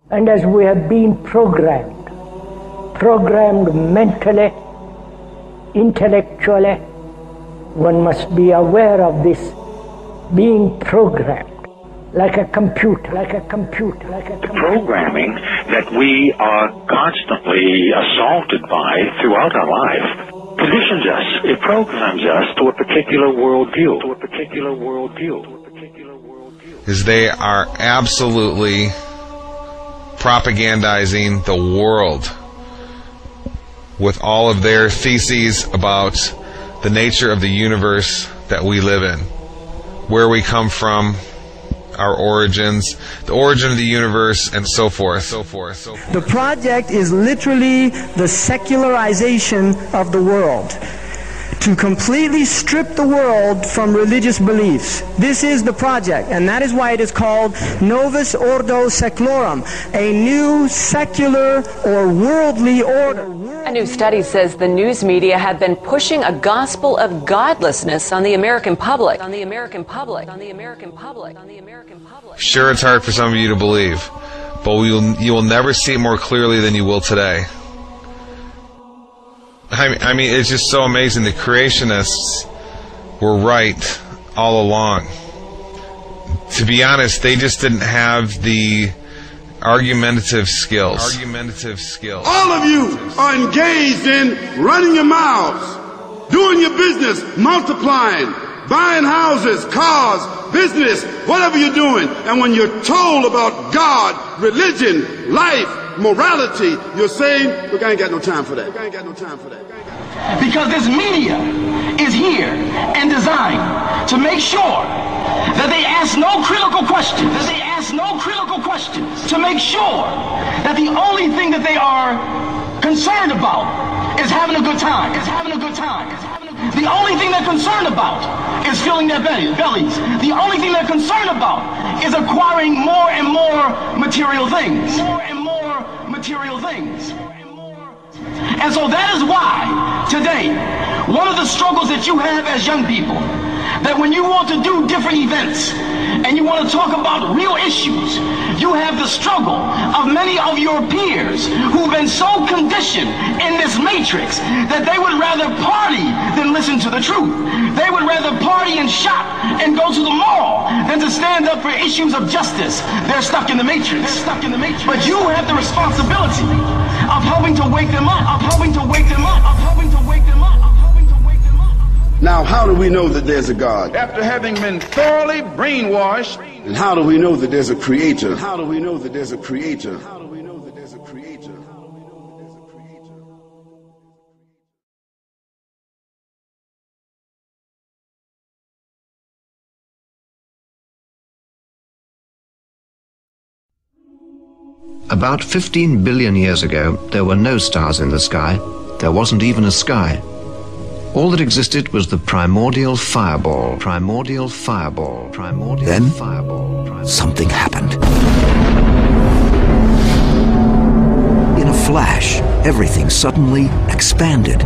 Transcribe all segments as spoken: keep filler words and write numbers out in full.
And as we have been programmed, programmed mentally, intellectually, one must be aware of this being programmed. Like a computer, like a computer, like a computer. The programming that we are constantly assaulted by throughout our life conditions us. It programs us to a particular worldview. To a particular worldview. To a particular worldview. Is they are absolutely propagandizing the world with all of their theses about the nature of the universe that we live in, where we come from, our origins, the origin of the universe, and so forth, so forth, so forth. The project is literally the secularization of the world, to completely strip the world from religious beliefs. This is the project, and that is why it is called Novus Ordo Seclorum, a new secular or worldly order. A new study says the news media have been pushing a gospel of godlessness on the American public. On the American public. On the American public. On the American public. Sure, it's hard for some of you to believe, but you'll, you will never see it more clearly than you will today. I mean, I mean, it's just so amazing. The creationists were right all along. To be honest, they just didn't have the argumentative skills. Argumentative skills. All of you are engaged in running your mouths, doing your business, multiplying, buying houses, cars, business, whatever you're doing. And when you're told about God, religion, life, morality, you're saying, look, I ain't got no time for that. I ain't got no time for that. Because this media is here and designed to make sure that they ask no critical questions, that they ask no critical questions, to make sure that the only thing that they are concerned about is having a good time, is having a good time. The only thing they're concerned about is filling their belly, bellies. The only thing they're concerned about is acquiring more and more material things. More and more material things. And so that is why today, one of the struggles that you have as young people, that when you want to do different events and you want to talk about real issues, you have the struggle of many of your peers who've been so conditioned in this matrix that they would rather party than listen to the truth. They would rather party and shop and go to the mall than to stand up for issues of justice. They're stuck in the matrix. They're stuck in the matrix. But you have the responsibility of helping to wake them up, of helping to wake them up, of helping to wake them up, of helping to wake them up. Now, how do we know that there's a God? After having been thoroughly brainwashed. And how do we know that there's a creator? How do we know that there's a creator? How do we know that there's a creator? How do we know that there's a creator? About fifteen billion years ago, there were no stars in the sky. There wasn't even a sky. All that existed was the primordial fireball, primordial fireball, primordial then, fireball. Then, something happened. In a flash, everything suddenly expanded.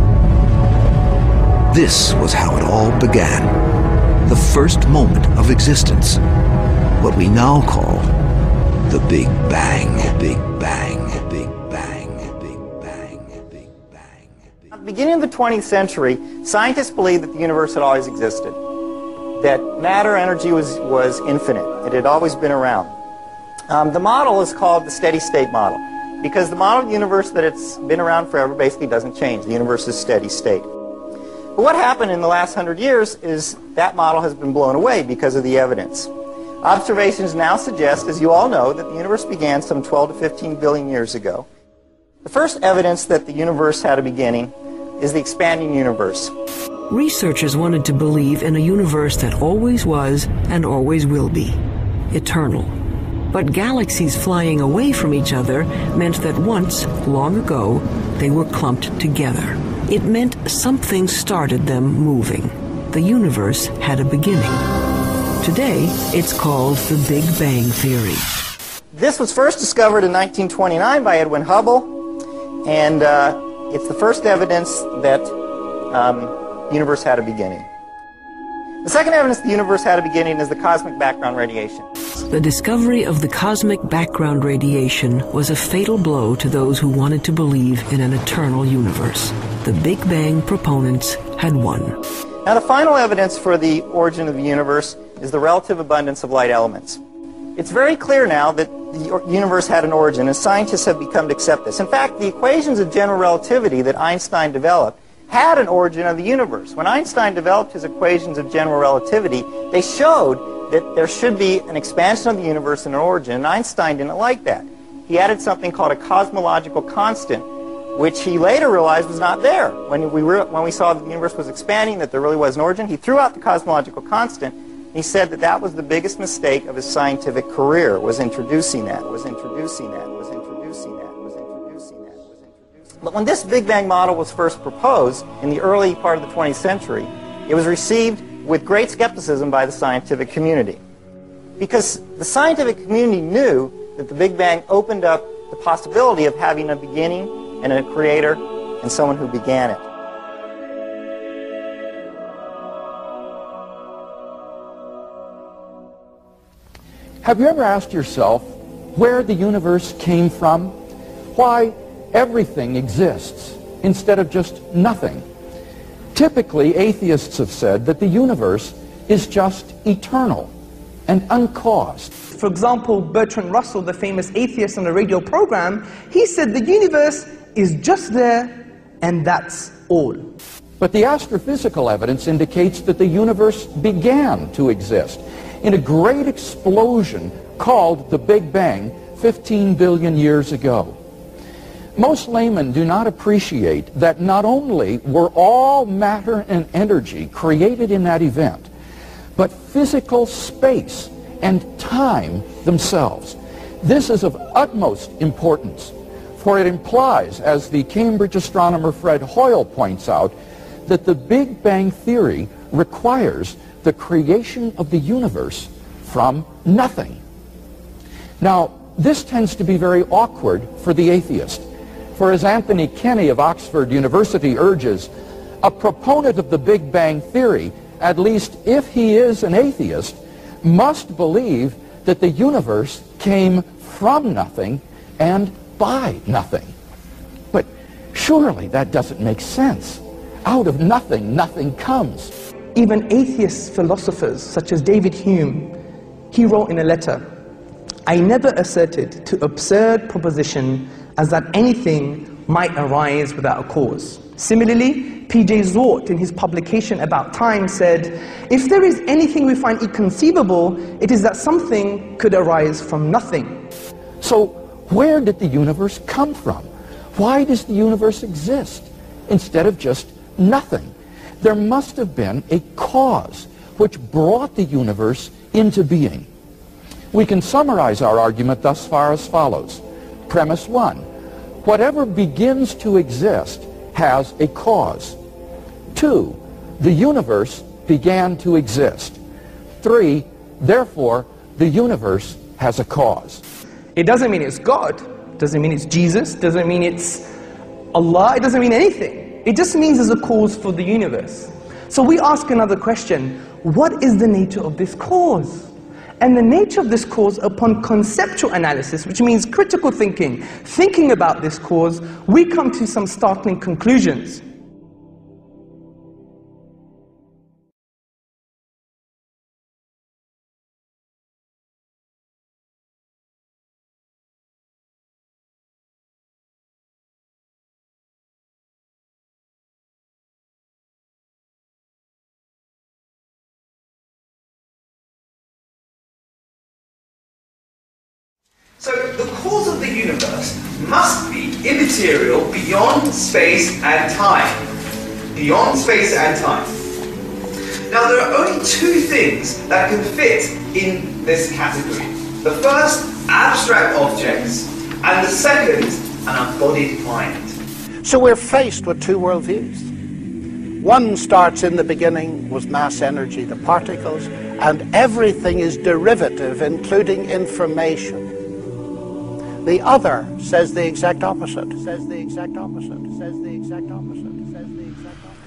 This was how it all began. The first moment of existence. What we now call the Big Bang, Big Bang, Big Bang, Big Bang, Big Bang. At the beginning of the twentieth century, scientists believed that the universe had always existed, that matter energy was, was infinite. It had always been around. Um, the model is called the steady state model, because the model of the universe that it's been around forever basically doesn't change. The universe is steady state. But what happened in the last hundred years is that model has been blown away because of the evidence. Observations now suggest, as you all know, that the universe began some twelve to fifteen billion years ago. The first evidence that the universe had a beginning is the expanding universe. Researchers wanted to believe in a universe that always was and always will be, eternal. But galaxies flying away from each other meant that once, long ago, they were clumped together. It meant something started them moving. The universe had a beginning. Today, it's called the Big Bang Theory. This was first discovered in nineteen twenty-nine by Edwin Hubble, and uh, it's the first evidence that um, the universe had a beginning. The second evidence the universe had a beginning is the cosmic background radiation. The discovery of the cosmic background radiation was a fatal blow to those who wanted to believe in an eternal universe. The Big Bang proponents had won. Now, the final evidence for the origin of the universe is the relative abundance of light elements. It's very clear now that the universe had an origin, and scientists have become to accept this. In fact, the equations of general relativity that Einstein developed had an origin of the universe. When Einstein developed his equations of general relativity, they showed that there should be an expansion of the universe and an origin, and Einstein didn't like that. He added something called a cosmological constant, which he later realized was not there. When we, re when we saw that the universe was expanding, that there really was an origin, he threw out the cosmological constant. He said that that was the biggest mistake of his scientific career, was introducing that, was introducing that, was introducing that, was introducing that, was introducing that. But when this Big Bang model was first proposed in the early part of the twentieth century, it was received with great skepticism by the scientific community. Because the scientific community knew that the Big Bang opened up the possibility of having a beginning and a creator and someone who began it. Have you ever asked yourself where the universe came from? Why everything exists instead of just nothing? Typically, atheists have said that the universe is just eternal and uncaused. For example, Bertrand Russell, the famous atheist on a radio program, he said the universe is just there and that's all. But the astrophysical evidence indicates that the universe began to exist in a great explosion called the Big Bang fifteen billion years ago. Most laymen do not appreciate that not only were all matter and energy created in that event, but physical space and time themselves. This is of utmost importance, for it implies, as the Cambridge astronomer Fred Hoyle points out, that the Big Bang theory requires the creation of the universe from nothing. Now, this tends to be very awkward for the atheist, for as Anthony Kenny of Oxford University urges, a proponent of the Big Bang theory, at least if he is an atheist, must believe that the universe came from nothing and by nothing. But surely that doesn't make sense. Out of nothing, nothing comes. Even atheist philosophers such as David Hume, he wrote in a letter, "I never asserted to absurd proposition as that anything might arise without a cause." Similarly, P J Zort in his publication About Time said, "If there is anything we find inconceivable, it is that something could arise from nothing." So where did the universe come from? Why does the universe exist instead of just nothing? There must have been a cause which brought the universe into being. We can summarize our argument thus far as follows. Premise one, whatever begins to exist has a cause. Two, the universe began to exist. Three, therefore, the universe has a cause. It doesn't mean it's God, doesn't mean it's Jesus, doesn't mean it's Allah, it doesn't mean anything. It just means there's a cause for the universe. So we ask another question, what is the nature of this cause? And the nature of this cause, upon conceptual analysis, which means critical thinking, thinking about this cause, we come to some startling conclusions. So the cause of the universe must be immaterial beyond space and time. Beyond space and time. Now there are only two things that can fit in this category. The first, abstract objects, and the second, an embodied mind. So we're faced with two worldviews. One starts in the beginning with mass energy, the particles, and everything is derivative, including information. The other says the exact opposite. Says the exact opposite. Says the exact opposite. Says the exact opposite.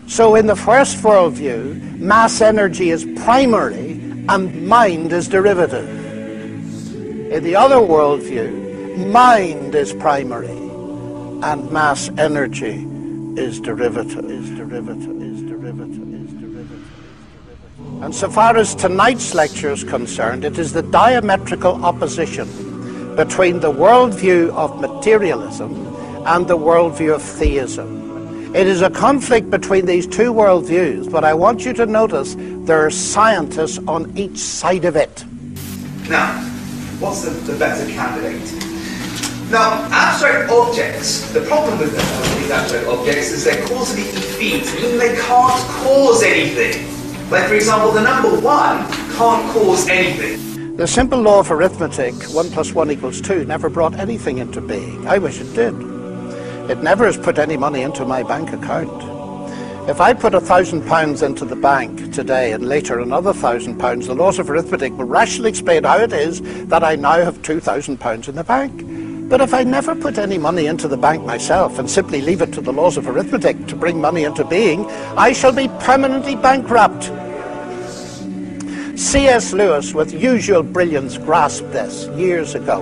So in the first worldview, mass energy is primary and mind is derivative. In the other worldview, mind is primary and mass energy is derivative, is derivative, is derivative, is derivative. And so far as tonight's lecture is concerned, it is the diametrical opposition between the worldview of materialism and the worldview of theism. It is a conflict between these two worldviews, but I want you to notice there are scientists on each side of it. Now, what's the, the better candidate? Now, abstract objects, the problem with them, these abstract objects is they're causally effete, meaning they can't cause anything. Like, for example, the number one can't cause anything. The simple law of arithmetic, one plus one equals two, never brought anything into being. I wish it did. It never has put any money into my bank account. If I put a thousand pounds into the bank today and later another thousand pounds, the laws of arithmetic will rationally explain how it is that I now have two thousand pounds in the bank. But if I never put any money into the bank myself and simply leave it to the laws of arithmetic to bring money into being, I shall be permanently bankrupt. C S Lewis, with usual brilliance, grasped this years ago.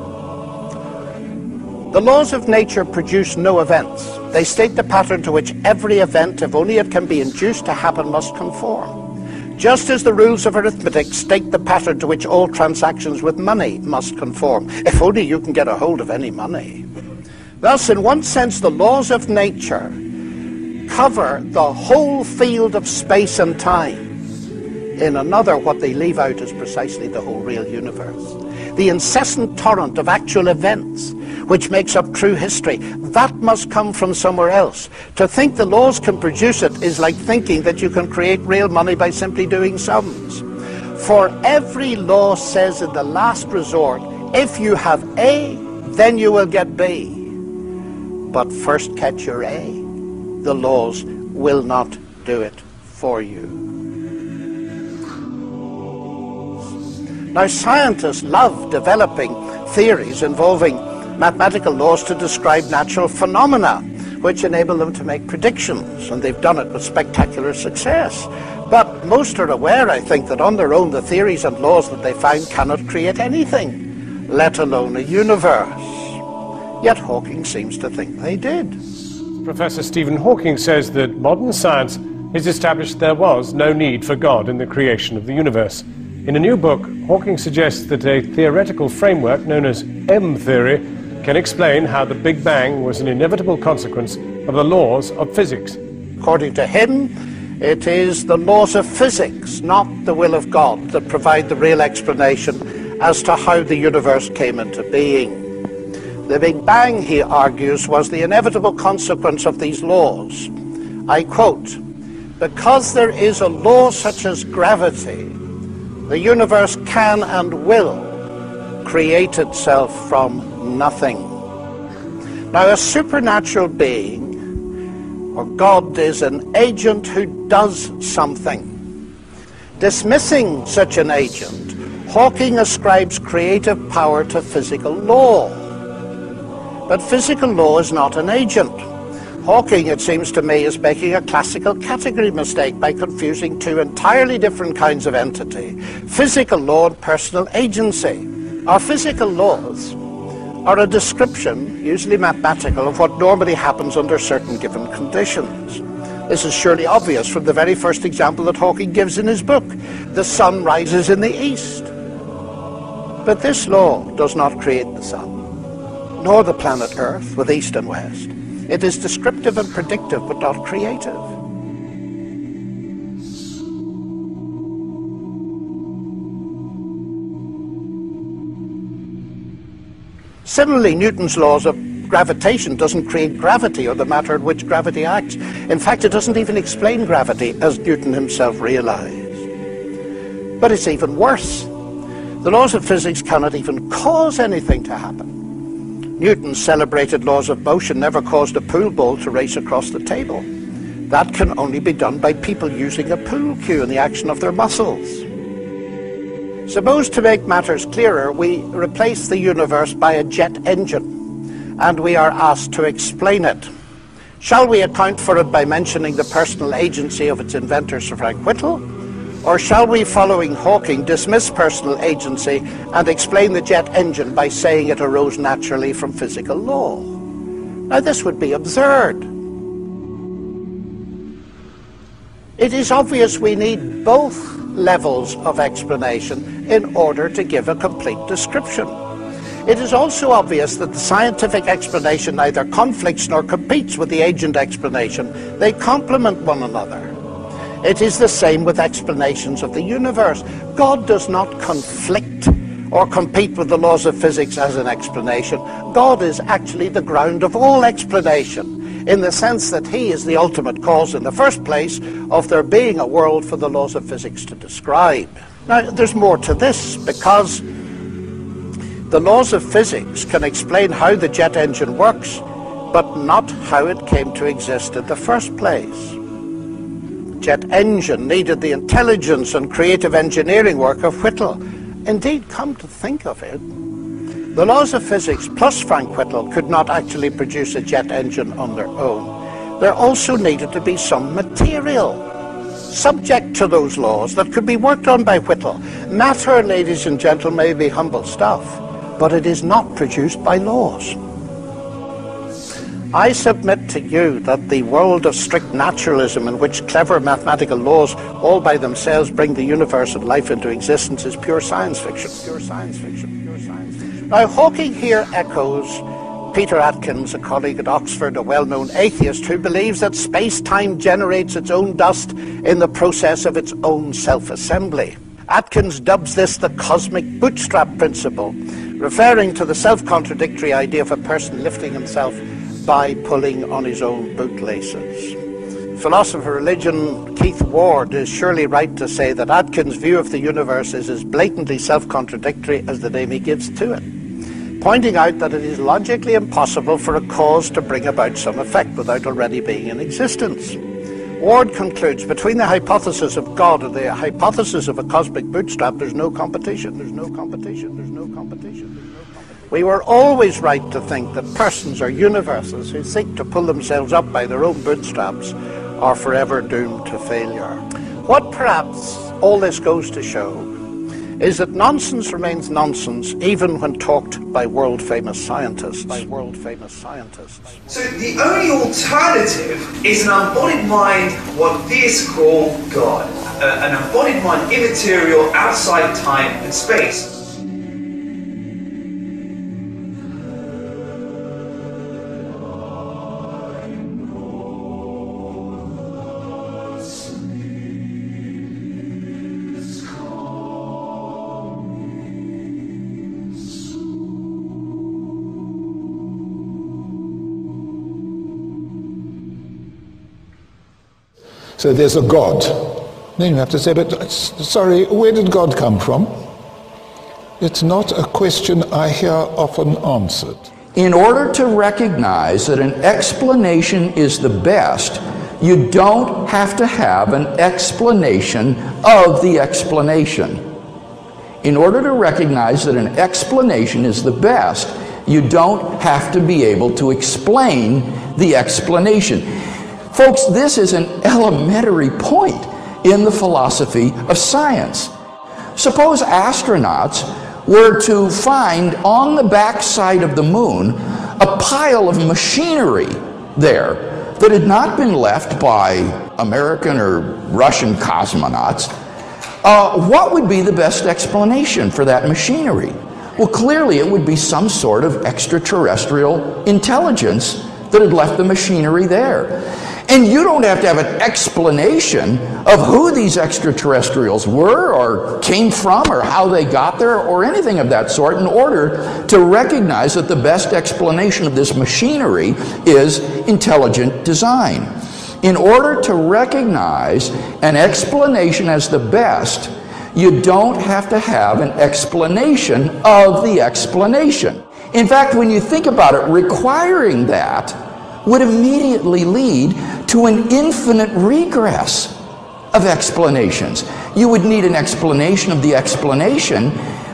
The laws of nature produce no events. They state the pattern to which every event, if only it can be induced to happen, must conform. Just as the rules of arithmetic state the pattern to which all transactions with money must conform, if only you can get a hold of any money. Thus, in one sense, the laws of nature cover the whole field of space and time. In another, what they leave out is precisely the whole real universe. The incessant torrent of actual events, which makes up true history, that must come from somewhere else. To think the laws can produce it is like thinking that you can create real money by simply doing sums. For every law says in the last resort, if you have A, then you will get B. But first catch your A. The laws will not do it for you. Now, scientists love developing theories involving mathematical laws to describe natural phenomena, which enable them to make predictions, and they've done it with spectacular success. But most are aware, I think, that on their own the theories and laws that they find cannot create anything, let alone a universe. Yet Hawking seems to think they did. Professor Stephen Hawking says that modern science has established there was no need for God in the creation of the universe. In a new book, Hawking suggests that a theoretical framework known as M-theory can explain how the Big Bang was an inevitable consequence of the laws of physics. According to him, it is the laws of physics, not the will of God, that provide the real explanation as to how the universe came into being. The Big Bang, he argues, was the inevitable consequence of these laws. I quote, "Because there is a law such as gravity, the universe can and will create itself from nothing." Now, a supernatural being, or God, is an agent who does something. Dismissing such an agent, Hawking ascribes creative power to physical law. But physical law is not an agent. Hawking, it seems to me, is making a classical category mistake by confusing two entirely different kinds of entity, physical law and personal agency. Our physical laws are a description, usually mathematical, of what normally happens under certain given conditions. This is surely obvious from the very first example that Hawking gives in his book. The sun rises in the east. But this law does not create the sun, nor the planet Earth with east and west. It is descriptive and predictive, but not creative. Similarly, Newton's laws of gravitation doesn't create gravity or the matter in which gravity acts. In fact, it doesn't even explain gravity, as Newton himself realized. But it's even worse. The laws of physics cannot even cause anything to happen. Newton's celebrated laws of motion never caused a pool ball to race across the table. That can only be done by people using a pool cue and the action of their muscles. Suppose, to make matters clearer, we replace the universe by a jet engine, and we are asked to explain it. Shall we account for it by mentioning the personal agency of its inventor, Sir Frank Whittle? Or shall we, following Hawking, dismiss personal agency and explain the jet engine by saying it arose naturally from physical law? Now, this would be absurd. It is obvious we need both levels of explanation in order to give a complete description. It is also obvious that the scientific explanation neither conflicts nor competes with the agent explanation. They complement one another. It is the same with explanations of the universe. God does not conflict or compete with the laws of physics as an explanation. God is actually the ground of all explanation, in the sense that he is the ultimate cause in the first place of there being a world for the laws of physics to describe. Now, there's more to this, because the laws of physics can explain how the jet engine works, but not how it came to exist in the first place. Jet engine needed the intelligence and creative engineering work of Whittle. Indeed, come to think of it, the laws of physics plus Frank Whittle could not actually produce a jet engine on their own. There also needed to be some material subject to those laws that could be worked on by Whittle. Matter, ladies and gentlemen, may be humble stuff, but it is not produced by laws. I submit to you that the world of strict naturalism, in which clever mathematical laws all by themselves bring the universe and life into existence, is pure science fiction. Pure science fiction. Pure science fiction. Now, Hawking here echoes Peter Atkins, a colleague at Oxford, a well-known atheist who believes that space-time generates its own dust in the process of its own self-assembly. Atkins dubs this the cosmic bootstrap principle, referring to the self-contradictory idea of a person lifting himself by pulling on his own bootlaces. Philosopher of religion Keith Ward is surely right to say that Atkins' view of the universe is as blatantly self-contradictory as the name he gives to it, pointing out that it is logically impossible for a cause to bring about some effect without already being in existence. Ward concludes, between the hypothesis of God and the hypothesis of a cosmic bootstrap, there's no competition, there's no competition, there's no competition, there's no competition. We were always right to think that persons or universes who seek to pull themselves up by their own bootstraps are forever doomed to failure. What perhaps all this goes to show is that nonsense remains nonsense even when talked by world-famous scientists. By world-famous scientists. So the only alternative is an embodied mind, what theists call God. Uh, an embodied mind immaterial outside time and space. So there's a God. Then you have to say, but sorry, where did God come from? It's not a question I hear often answered. In order to recognize that an explanation is the best, you don't have to have an explanation of the explanation. In order to recognize that an explanation is the best, you don't have to be able to explain the explanation. Folks, this is an elementary point in the philosophy of science. Suppose astronauts were to find on the backside of the moon a pile of machinery there that had not been left by American or Russian cosmonauts. Uh, what would be the best explanation for that machinery? Well, clearly it would be some sort of extraterrestrial intelligence that had left the machinery there. And you don't have to have an explanation of who these extraterrestrials were or came from or how they got there or anything of that sort in order to recognize that the best explanation of this machinery is intelligent design. In order to recognize an explanation as the best, you don't have to have an explanation of the explanation. In fact, when you think about it, requiring that would immediately lead to an infinite regress of explanations. You would need an explanation of the explanation,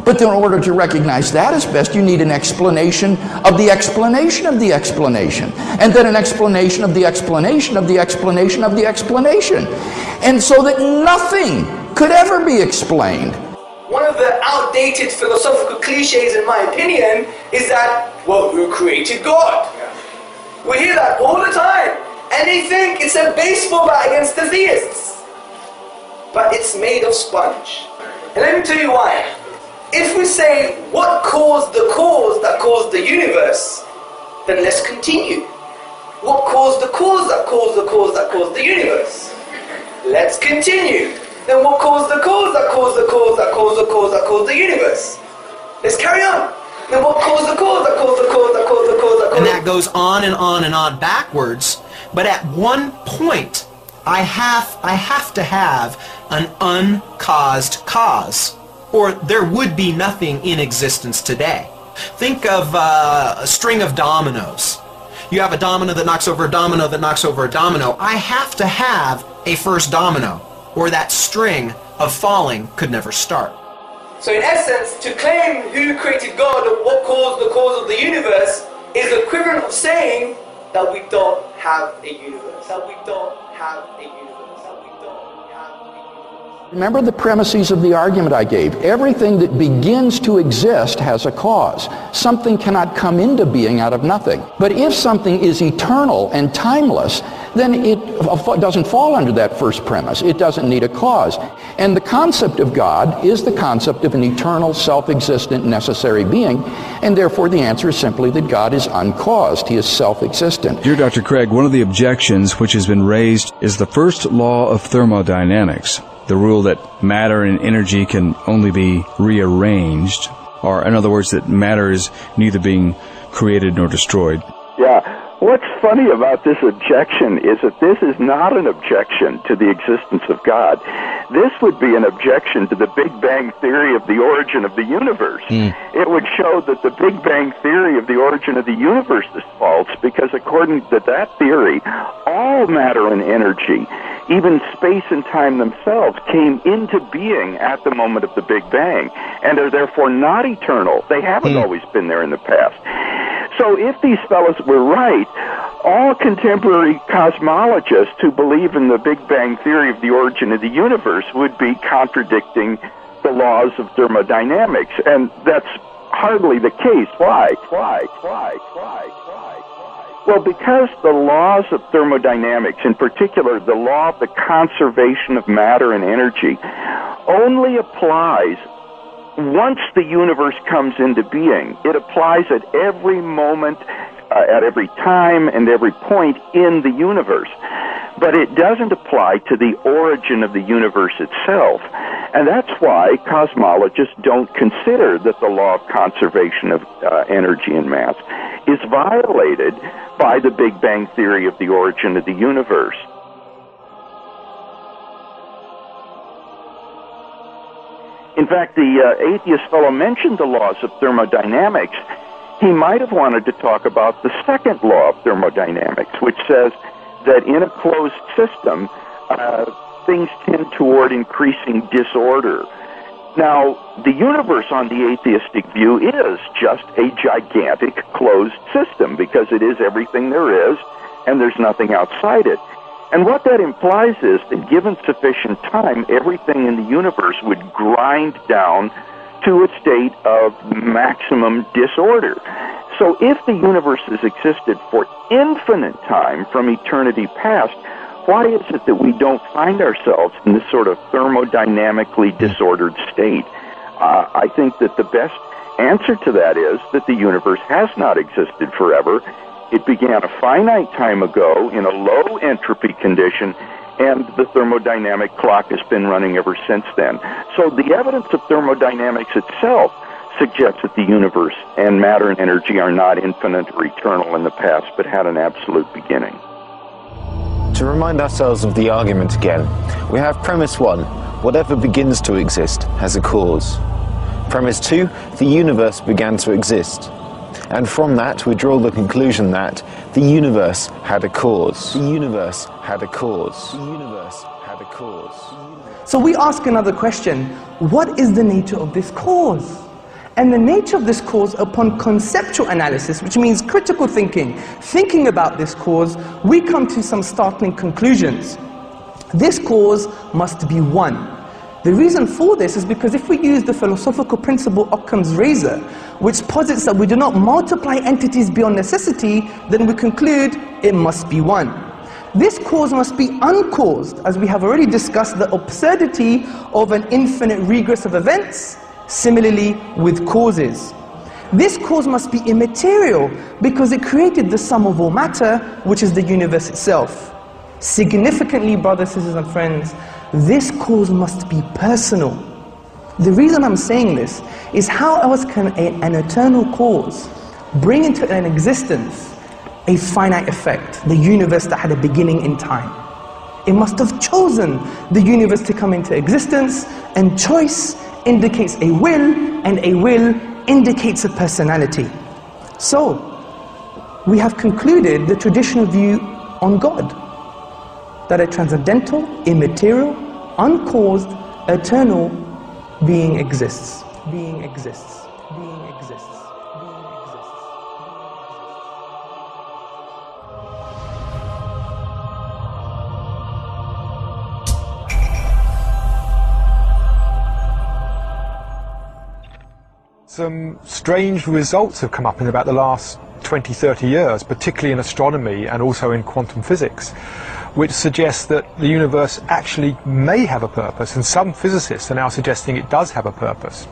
But in order to recognize that as best, you need an explanation of the explanation of the explanation. And then an explanation of the explanation of the explanation of the explanation. And so that nothing could ever be explained. One of the outdated philosophical cliches, in my opinion, is that, well, who created God? We hear that all the time. And they think it's a baseball bat against the theists. But it's made of sponge. And let me tell you why. If we say, what caused the cause that caused the universe, then let's continue. What caused the cause that caused the cause that caused the universe? Let's continue. Then what caused the cause that caused the cause that caused the cause that caused the universe? Let's carry on. Then what caused the cause that caused the cause that caused the cause that caused? And that goes on and on and on backwards. But at one point, I have, I have to have an uncaused cause, or there would be nothing in existence today. Think of uh, a string of dominoes. You have a domino that knocks over a domino that knocks over a domino. I have to have a first domino, or that string of falling could never start. So in essence, to claim who created God or what caused the cause of the universe is equivalent of saying that we don't have a universe. That we don't have a universe. That we don't have a universe. Remember the premises of the argument I gave. Everything that begins to exist has a cause. Something cannot come into being out of nothing. But if something is eternal and timeless, then it doesn't fall under that first premise. It doesn't need a cause. And the concept of God is the concept of an eternal, self-existent, necessary being, and therefore the answer is simply that God is uncaused. He is self-existent. Dear Doctor Craig, one of the objections which has been raised is the first law of thermodynamics, the rule that matter and energy can only be rearranged, or in other words, that matter is neither being created nor destroyed. Yeah. What's funny about this objection is that this is not an objection to the existence of God. This would be an objection to the Big Bang theory of the origin of the universe. Mm. It would show that the Big Bang theory of the origin of the universe is false because according to that theory, all matter and energy, even space and time themselves, came into being at the moment of the Big Bang and are therefore not eternal. They haven't mm. always been there in the past. So if these fellows were right, all contemporary cosmologists who believe in the Big Bang theory of the origin of the universe would be contradicting the laws of thermodynamics, and that's hardly the case. Why? Why? Why? Why? Why? Well, because the laws of thermodynamics, in particular the law of the conservation of matter and energy, only applies once the universe comes into being. It applies at every moment, uh, at every time, and every point in the universe. But it doesn't apply to the origin of the universe itself. And that's why cosmologists don't consider that the law of conservation of uh, energy and mass is violated by the Big Bang theory of the origin of the universe. In fact, the uh, atheist fellow mentioned the laws of thermodynamics. He might have wanted to talk about the second law of thermodynamics, which says that in a closed system, uh, things tend toward increasing disorder. Now, the universe on the atheistic view is just a gigantic closed system because it is everything there is and there's nothing outside it. And what that implies is that given sufficient time, everything in the universe would grind down to a state of maximum disorder. So if the universe has existed for infinite time from eternity past, why is it that we don't find ourselves in this sort of thermodynamically disordered state? Uh, I think that the best answer to that is that the universe has not existed forever. It began a finite time ago in a low entropy condition, and the thermodynamic clock has been running ever since then. So the evidence of thermodynamics itself suggests that the universe and matter and energy are not infinite or eternal in the past, but had an absolute beginning. To remind ourselves of the argument again, we have premise one: whatever begins to exist has a cause. Premise two: the universe began to exist. And from that, we draw the conclusion that the universe had a cause. The universe had a cause. The universe had a cause. So we ask another question: what is the nature of this cause? And the nature of this cause, upon conceptual analysis, which means critical thinking, thinking about this cause, we come to some startling conclusions. This cause must be one. The reason for this is because if we use the philosophical principle Occam's razor, which posits that we do not multiply entities beyond necessity, then we conclude it must be one. This cause must be uncaused, as we have already discussed the absurdity of an infinite regress of events, similarly with causes. This cause must be immaterial, because it created the sum of all matter, which is the universe itself. Significantly, brothers, sisters and friends, this cause must be personal. The reason I'm saying this is how else can a, an eternal cause bring into an existence a finite effect, the universe that had a beginning in time? It must have chosen the universe to come into existence, and choice indicates a will, and a will indicates a personality. So, we have concluded the traditional view on God, that a transcendental, immaterial, uncaused, eternal being exists. Being exists. Being exists. Being exists. Some strange results have come up in about the last twenty, thirty years, particularly in astronomy and also in quantum physics, which suggests that the universe actually may have a purpose, and some physicists are now suggesting it does have a purpose.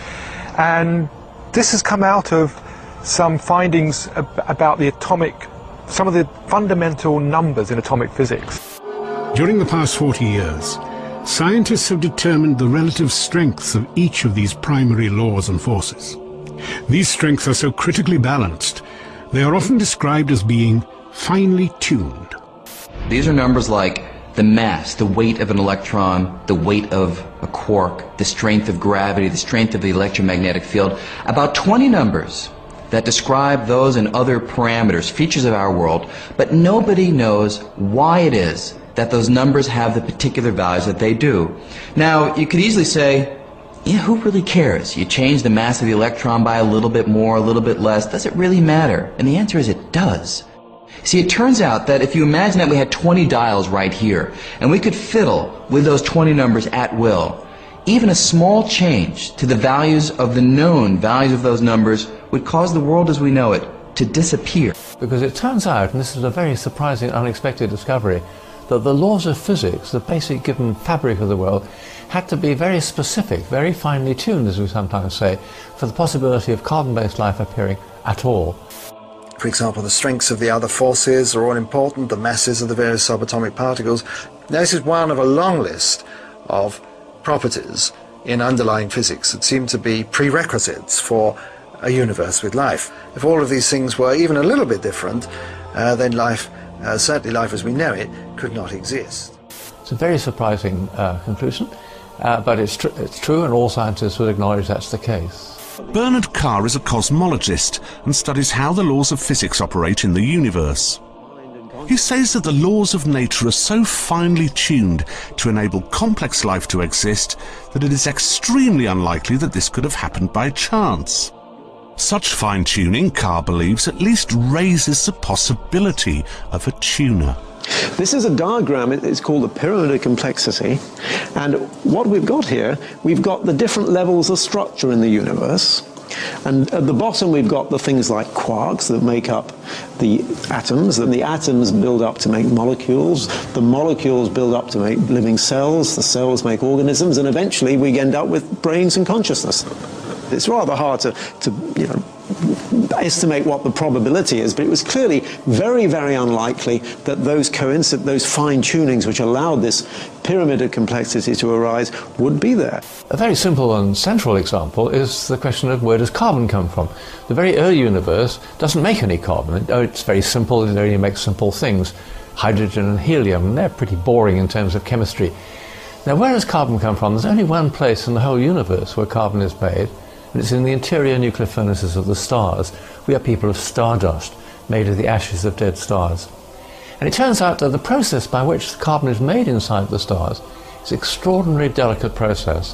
And this has come out of some findings ab about the atomic, some of the fundamental numbers in atomic physics. During the past forty years, scientists have determined the relative strengths of each of these primary laws and forces. These strengths are so critically balanced, they are often described as being finely tuned. These are numbers like the mass, the weight of an electron, the weight of a quark, the strength of gravity, the strength of the electromagnetic field. About twenty numbers that describe those and other parameters, features of our world, but nobody knows why it is that those numbers have the particular values that they do. Now, you could easily say, yeah, who really cares? You change the mass of the electron by a little bit more, a little bit less. Does it really matter? And the answer is it does. See, it turns out that if you imagine that we had twenty dials right here, and we could fiddle with those twenty numbers at will, even a small change to the values of the known values of those numbers would cause the world as we know it to disappear. Because it turns out, and this is a very surprising, unexpected discovery, that the laws of physics, the basic given fabric of the world, had to be very specific, very finely tuned, as we sometimes say, for the possibility of carbon-based life appearing at all. For example, the strengths of the other forces are all important, the masses of the various subatomic particles. Now, this is one of a long list of properties in underlying physics that seem to be prerequisites for a universe with life. If all of these things were even a little bit different, uh, then life, uh, certainly life as we know it, could not exist. It's a very surprising uh, conclusion, uh, but it's, tr it's true, and all scientists would acknowledge that's the case. Bernard Carr is a cosmologist and studies how the laws of physics operate in the universe. He says that the laws of nature are so finely tuned to enable complex life to exist that it is extremely unlikely that this could have happened by chance. Such fine-tuning, Carr believes, at least raises the possibility of a tuner. This is a diagram, it's called the pyramid of complexity, and what we've got here, we've got the different levels of structure in the universe, and at the bottom we've got the things like quarks that make up the atoms, and the atoms build up to make molecules, the molecules build up to make living cells, the cells make organisms, and eventually we end up with brains and consciousness. It's rather hard to, to you know, estimate what the probability is, but it was clearly very, very unlikely that those coincident, those fine-tunings which allowed this pyramid of complexity to arise would be there. A very simple and central example is the question of where does carbon come from? The very early universe doesn't make any carbon. It's very simple, it only makes simple things. Hydrogen and helium, and they're pretty boring in terms of chemistry. Now, where does carbon come from? There's only one place in the whole universe where carbon is made, and it's in the interior nuclear furnaces of the stars. We are people of stardust, made of the ashes of dead stars. And it turns out that the process by which carbon is made inside the stars is an extraordinarily delicate process.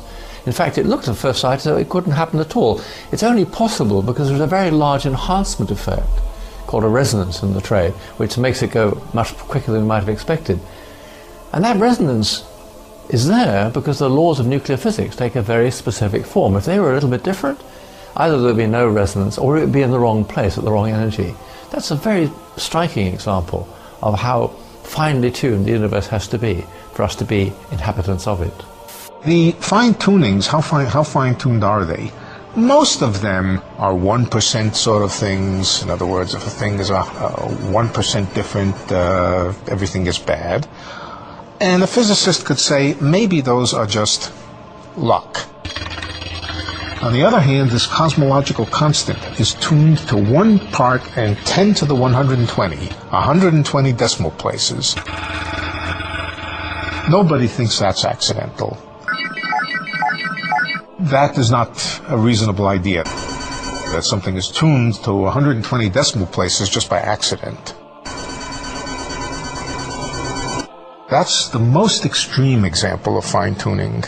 In fact, it looked at first sight as though it couldn't happen at all. It's only possible because there's a very large enhancement effect called a resonance in the trade, which makes it go much quicker than we might have expected. And that resonance is there because the laws of nuclear physics take a very specific form. If they were a little bit different, either there would be no resonance or it would be in the wrong place at the wrong energy. That's a very striking example of how finely tuned the universe has to be for us to be inhabitants of it. The fine-tunings, how fine, how fine-tuned are they? Most of them are one percent sort of things. In other words, if a thing is a, a one percent different, uh, everything is bad. And a physicist could say, maybe those are just luck. On the other hand, this cosmological constant is tuned to one part and ten to the one hundred twenty, one hundred twenty decimal places. Nobody thinks that's accidental. That is not a reasonable idea, that something is tuned to one hundred twenty decimal places just by accident. That's the most extreme example of fine-tuning.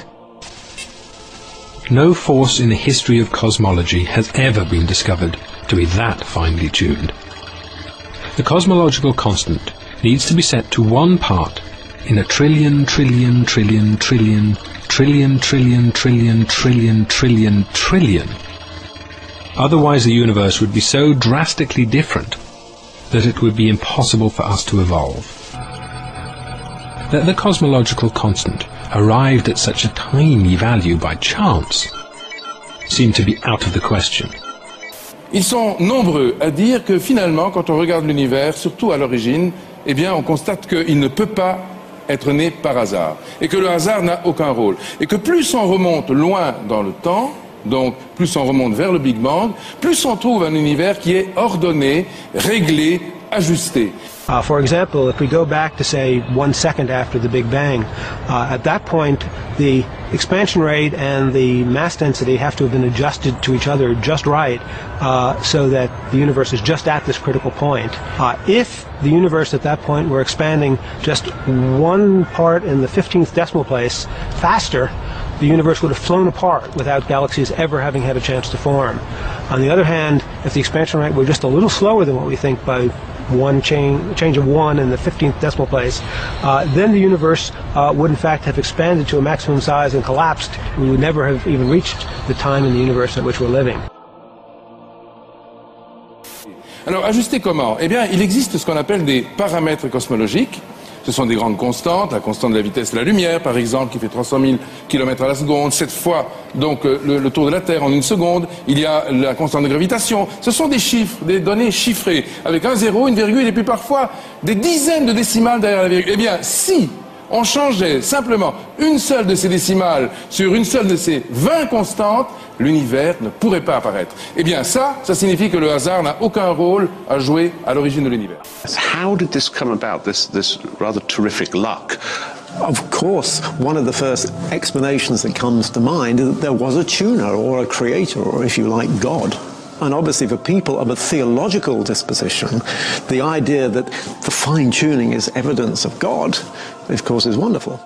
No force in the history of cosmology has ever been discovered to be that finely tuned. The cosmological constant needs to be set to one part in a trillion, trillion, trillion, trillion, trillion, trillion, trillion, trillion, trillion, trillion. Otherwise the universe would be so drastically different that it would be impossible for us to evolve. That the cosmological constant arrived at such a tiny value by chance seemed to be out of the question. Ils sont nombreux à dire que finalement, quand on regarde l'univers, surtout à l'origine, eh bien, on constate qu'il ne peut pas être né par hasard, et que le hasard n'a aucun rôle, et que plus on remonte loin dans le temps, donc plus on remonte vers le Big Bang, plus on trouve un univers qui est ordonné, réglé, ajusté. Uh, for example, if we go back to, say, one second after the Big Bang, uh, at that point, the expansion rate and the mass density have to have been adjusted to each other just right, uh, so that the universe is just at this critical point. Uh, if the universe at that point were expanding just one part in the fifteenth decimal place faster, the universe would have flown apart without galaxies ever having had a chance to form. On the other hand, if the expansion rate were just a little slower than what we think by one change, change of one in the fifteenth decimal place, uh, then the universe uh, would in fact have expanded to a maximum size and collapsed. We would never have even reached the time in the universe at which we're living. Alors, ajuster comment? Eh bien, il existe ce qu'on appelle des paramètres cosmologiques. Ce sont des grandes constantes, la constante de la vitesse de la lumière, par exemple, qui fait trois cent mille kilomètres à la seconde, sept fois donc le, le tour de la Terre en une seconde. Il y a la constante de gravitation. Ce sont des chiffres, des données chiffrées, avec un zéro, une virgule, et puis parfois des dizaines de décimales derrière la virgule. Eh bien, si on changeait simplement une seule de ces décimales sur une seule de ces vingt constantes, l'univers ne pourrait pas apparaître. Eh bien ça, ça signifie que le hasard n'a aucun rôle à jouer à l'origine de l'univers. How did this come about, this, this rather terrific luck? Of course, one of the first explanations that comes to mind is that there was a tuner or a creator, or if you like, God. And obviously for people of a theological disposition, the idea that the fine-tuning is evidence of God, of course, is wonderful.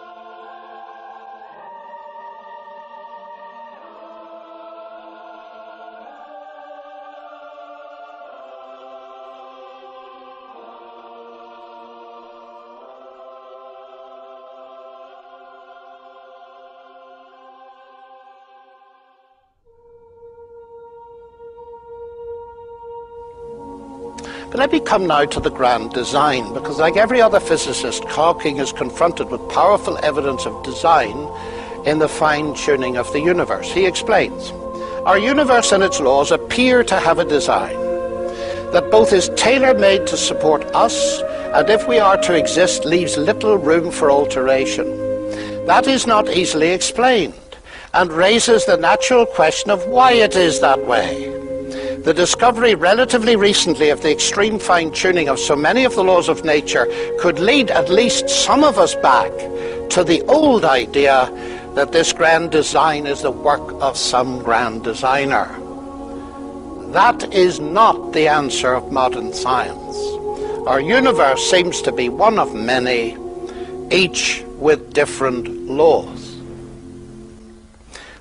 But let me come now to the grand design, because like every other physicist, Hawking is confronted with powerful evidence of design in the fine-tuning of the universe. He explains, our universe and its laws appear to have a design that both is tailor-made to support us, and if we are to exist, leaves little room for alteration. That is not easily explained, and raises the natural question of why it is that way. The discovery relatively recently of the extreme fine-tuning of so many of the laws of nature could lead at least some of us back to the old idea that this grand design is the work of some grand designer. That is not the answer of modern science. Our universe seems to be one of many, each with different laws.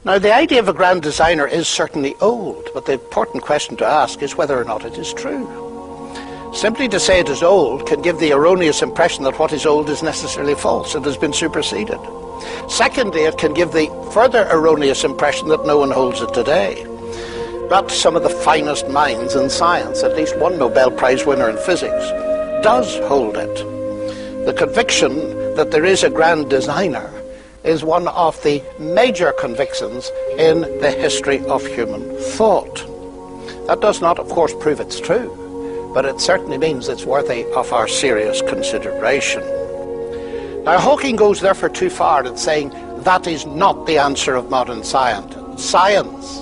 Now, the idea of a grand designer is certainly old, but the important question to ask is whether or not it is true. Simply to say it is old can give the erroneous impression that what is old is necessarily false. It has been superseded. Secondly, it can give the further erroneous impression that no one holds it today. But some of the finest minds in science, at least one Nobel Prize winner in physics, does hold it. The conviction that there is a grand designer is one of the major convictions in the history of human thought. That does not, of course, prove it's true, but it certainly means it's worthy of our serious consideration. Now, Hawking goes therefore too far in saying that is not the answer of modern science. Science.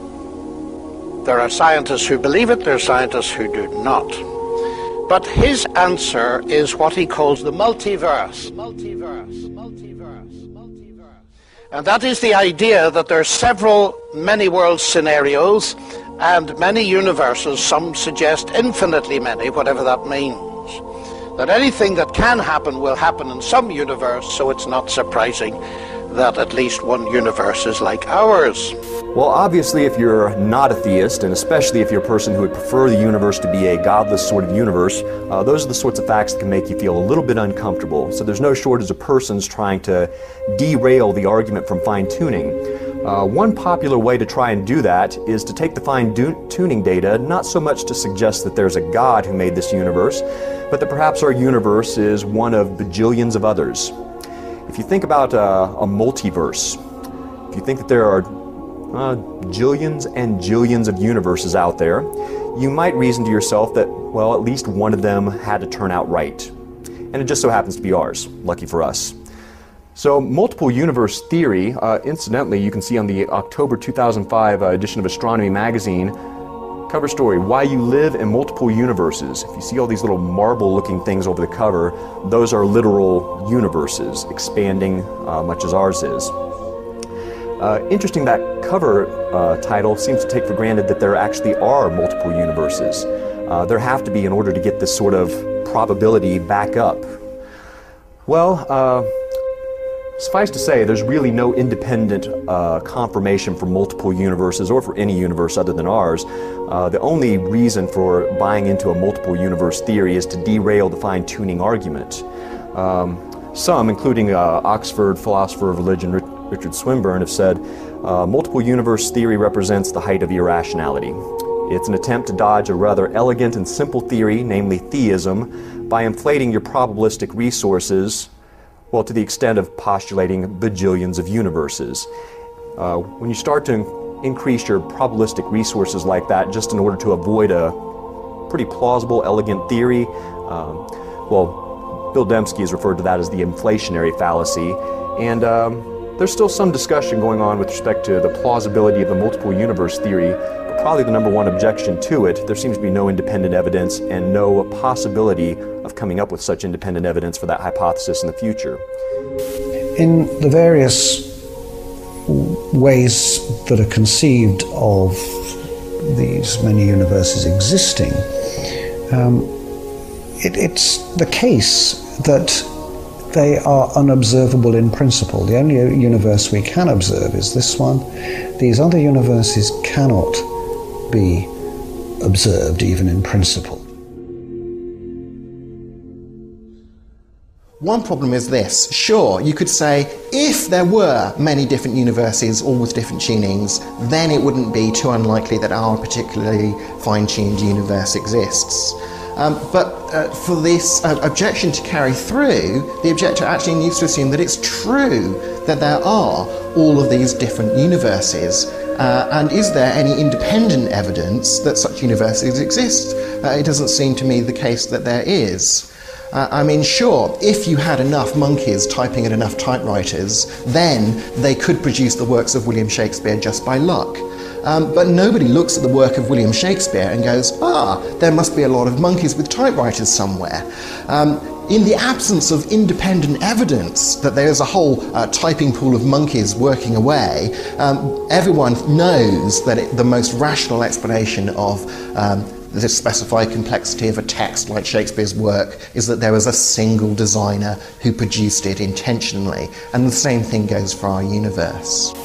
There are scientists who believe it, there are scientists who do not. But his answer is what he calls the multiverse. Multiverse, multiverse, multiverse. And that is the idea that there are several many-world scenarios and many universes, some suggest infinitely many, whatever that means. That anything that can happen will happen in some universe, so it's not surprising that at least one universe is like ours. Well, obviously, if you're not a theist, and especially if you're a person who would prefer the universe to be a godless sort of universe, uh, those are the sorts of facts that can make you feel a little bit uncomfortable. So there's no shortage of persons trying to derail the argument from fine-tuning. Uh, one popular way to try and do that is to take the fine-tuning data, not so much to suggest that there's a God who made this universe, but that perhaps our universe is one of bajillions of others. If you think about uh, a multiverse, if you think that there are uh, jillions and jillions of universes out there, you might reason to yourself that, well, at least one of them had to turn out right. And it just so happens to be ours, lucky for us. So multiple universe theory, uh, incidentally, you can see on the October two thousand five uh, edition of Astronomy magazine, cover story, Why You Live in Multiple Universes. If you see all these little marble-looking things over the cover, those are literal universes, expanding uh, much as ours is. Uh, interesting, that cover uh, title seems to take for granted that there actually are multiple universes. Uh, there have to be in order to get this sort of probability back up. Well, uh, suffice to say, there's really no independent uh, confirmation for multiple universes or for any universe other than ours. Uh, the only reason for buying into a multiple universe theory is to derail the fine-tuning argument. Um, some, including uh, Oxford philosopher of religion Richard Swinburne, have said uh, multiple universe theory represents the height of irrationality. It's an attempt to dodge a rather elegant and simple theory, namely theism, by inflating your probabilistic resources, well, to the extent of postulating bajillions of universes. Uh, when you start to increase your probabilistic resources like that just in order to avoid a pretty plausible, elegant theory, um, well, Bill Dembski has referred to that as the inflationary fallacy, and um, there's still some discussion going on with respect to the plausibility of the multiple universe theory, but probably the number one objection to it, there seems to be no independent evidence and no possibility of coming up with such independent evidence for that hypothesis in the future. In the various ways that are conceived of these many universes existing, um, it, it's the case that they are unobservable in principle. The only universe we can observe is this one. These other universes cannot be observed even in principle. One problem is this. Sure, you could say if there were many different universes, all with different tunings, then it wouldn't be too unlikely that our particularly fine-tuned universe exists. Um, but uh, for this uh, objection to carry through, the objector actually needs to assume that it's true that there are all of these different universes. Uh, and is there any independent evidence that such universes exist? Uh, it doesn't seem to me the case that there is. Uh, I mean, sure, if you had enough monkeys typing at enough typewriters, then they could produce the works of William Shakespeare just by luck. Um, but nobody looks at the work of William Shakespeare and goes, ah, there must be a lot of monkeys with typewriters somewhere. Um, in the absence of independent evidence that there is a whole uh, typing pool of monkeys working away, um, everyone knows that it, the most rational explanation of um, the specified complexity of a text like Shakespeare's work is that there was a single designer who produced it intentionally. And the same thing goes for our universe.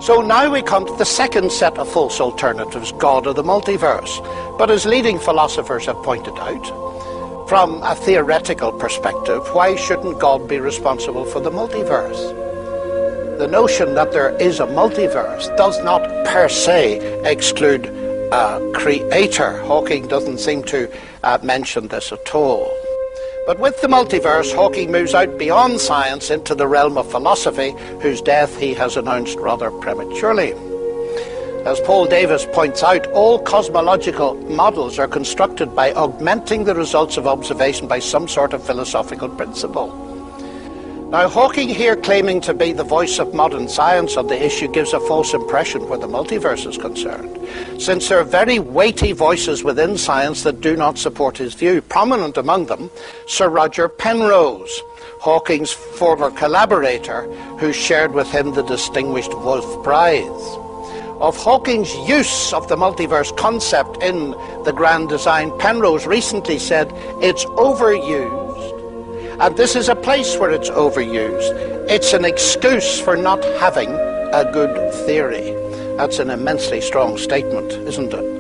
So now we come to the second set of false alternatives, God of the multiverse. But as leading philosophers have pointed out, from a theoretical perspective, why shouldn't God be responsible for the multiverse? The notion that there is a multiverse does not per se exclude a creator. Hawking doesn't seem to uh, mention this at all. But with the multiverse, Hawking moves out beyond science into the realm of philosophy, whose death he has announced rather prematurely. As Paul Davies points out, all cosmological models are constructed by augmenting the results of observation by some sort of philosophical principle. Now, Hawking here claiming to be the voice of modern science on the issue gives a false impression where the multiverse is concerned, since there are very weighty voices within science that do not support his view. Prominent among them, Sir Roger Penrose, Hawking's former collaborator, who shared with him the distinguished Wolf Prize. Of Hawking's use of the multiverse concept in the grand design, Penrose recently said, "It's overused. And this is a place where it's overused. It's an excuse for not having a good theory." That's an immensely strong statement, isn't it?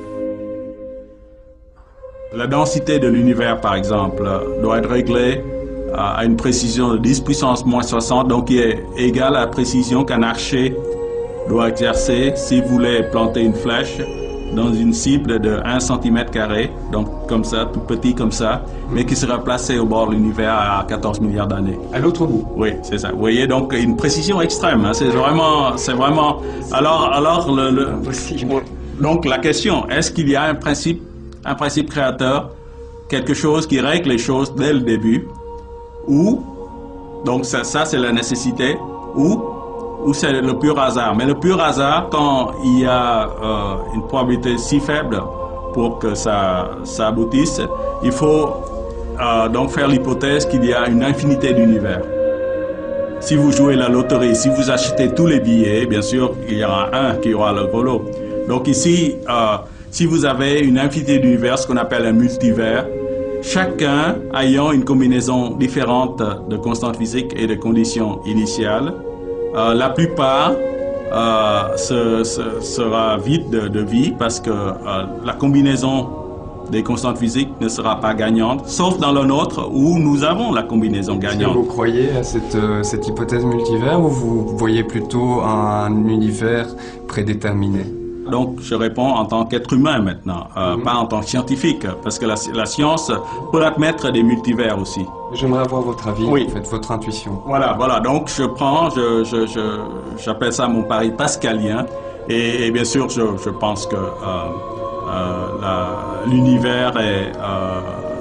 La densité de l'univers, par exemple, doit être réglée à une précision de dix puissance moins soixante, donc qui est égale à la précision qu'un archer doit exercer s'il voulait planter une flèche dans une cible de un centimètre carré, donc comme ça, tout petit comme ça, mais qui sera placé au bord de l'univers à quatorze milliards d'années. À l'autre bout. Oui, c'est ça. Vous voyez, donc une précision extrême. Hein, c'est vraiment, c'est vraiment. Alors, alors le. le donc la question, est-ce qu'il y a un principe, un principe créateur, quelque chose qui règle les choses dès le début, ou donc ça, ça c'est la nécessité, ou ou c'est le pur hasard. Mais le pur hasard, quand il y a euh, une probabilité si faible pour que ça, ça aboutisse, il faut euh, donc faire l'hypothèse qu'il y a une infinité d'univers. Si vous jouez la loterie, si vous achetez tous les billets, bien sûr, il y aura un qui aura le gros lot. Donc ici, euh, si vous avez une infinité d'univers, ce qu'on appelle un multivers, chacun ayant une combinaison différente de constantes physiques et de conditions initiales, Euh, la plupart euh, se, se, sera vide de, de vie parce que euh, la combinaison des constantes physiques ne sera pas gagnante, sauf dans le nôtre où nous avons la combinaison gagnante. Est-ce que vous croyez à cette, euh, cette hypothèse multivers ou vous voyez plutôt un univers prédéterminé? Donc, je réponds en tant qu'être humain maintenant, euh, mmh. pas en tant que scientifique, parce que la, la science peut admettre des multivers aussi. J'aimerais avoir votre avis, oui. en fait, votre intuition. Voilà, voilà. Donc, je prends, je, je, je, j'appelle ça mon pari pascalien, et, et bien sûr, je, je pense que euh, euh, l'univers est... Euh,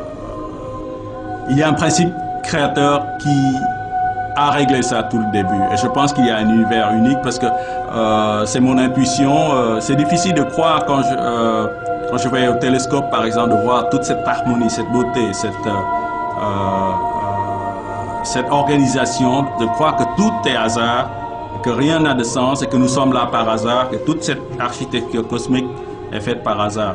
il y a un principe créateur qui a réglé ça tout le début. Et je pense qu'il y a un univers unique parce que euh, c'est mon intuition. Euh, c'est difficile de croire quand je, euh, quand je vais au télescope, par exemple, de voir toute cette harmonie, cette beauté, cette, euh, euh, cette organisation, de croire que tout est hasard, que rien n'a de sens et que nous sommes là par hasard, que toute cette architecture cosmique est faite par hasard.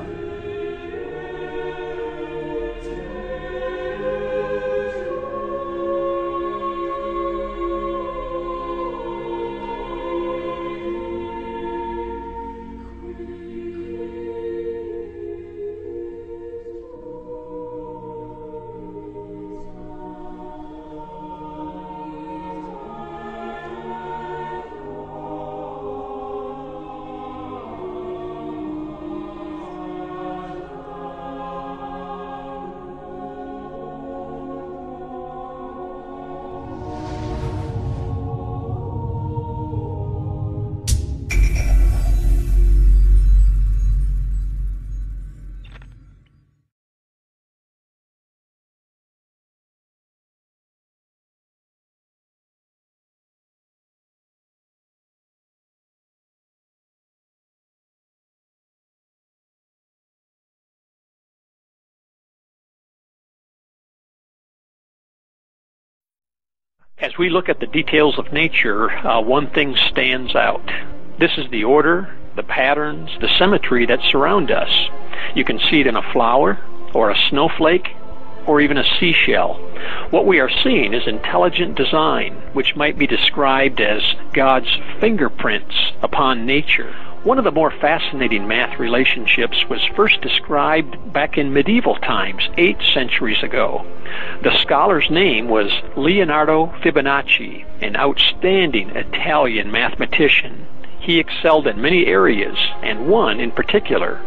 As we look at the details of nature, uh, one thing stands out. This is the order, the patterns, the symmetry that surround us. You can see it in a flower or a snowflake. or even a seashell. What we are seeing is intelligent design, which might be described as God's fingerprints upon nature. One of the more fascinating math relationships was first described back in medieval times, eight centuries ago. The scholar's name was Leonardo Fibonacci, an outstanding Italian mathematician. He excelled in many areas, and one in particular.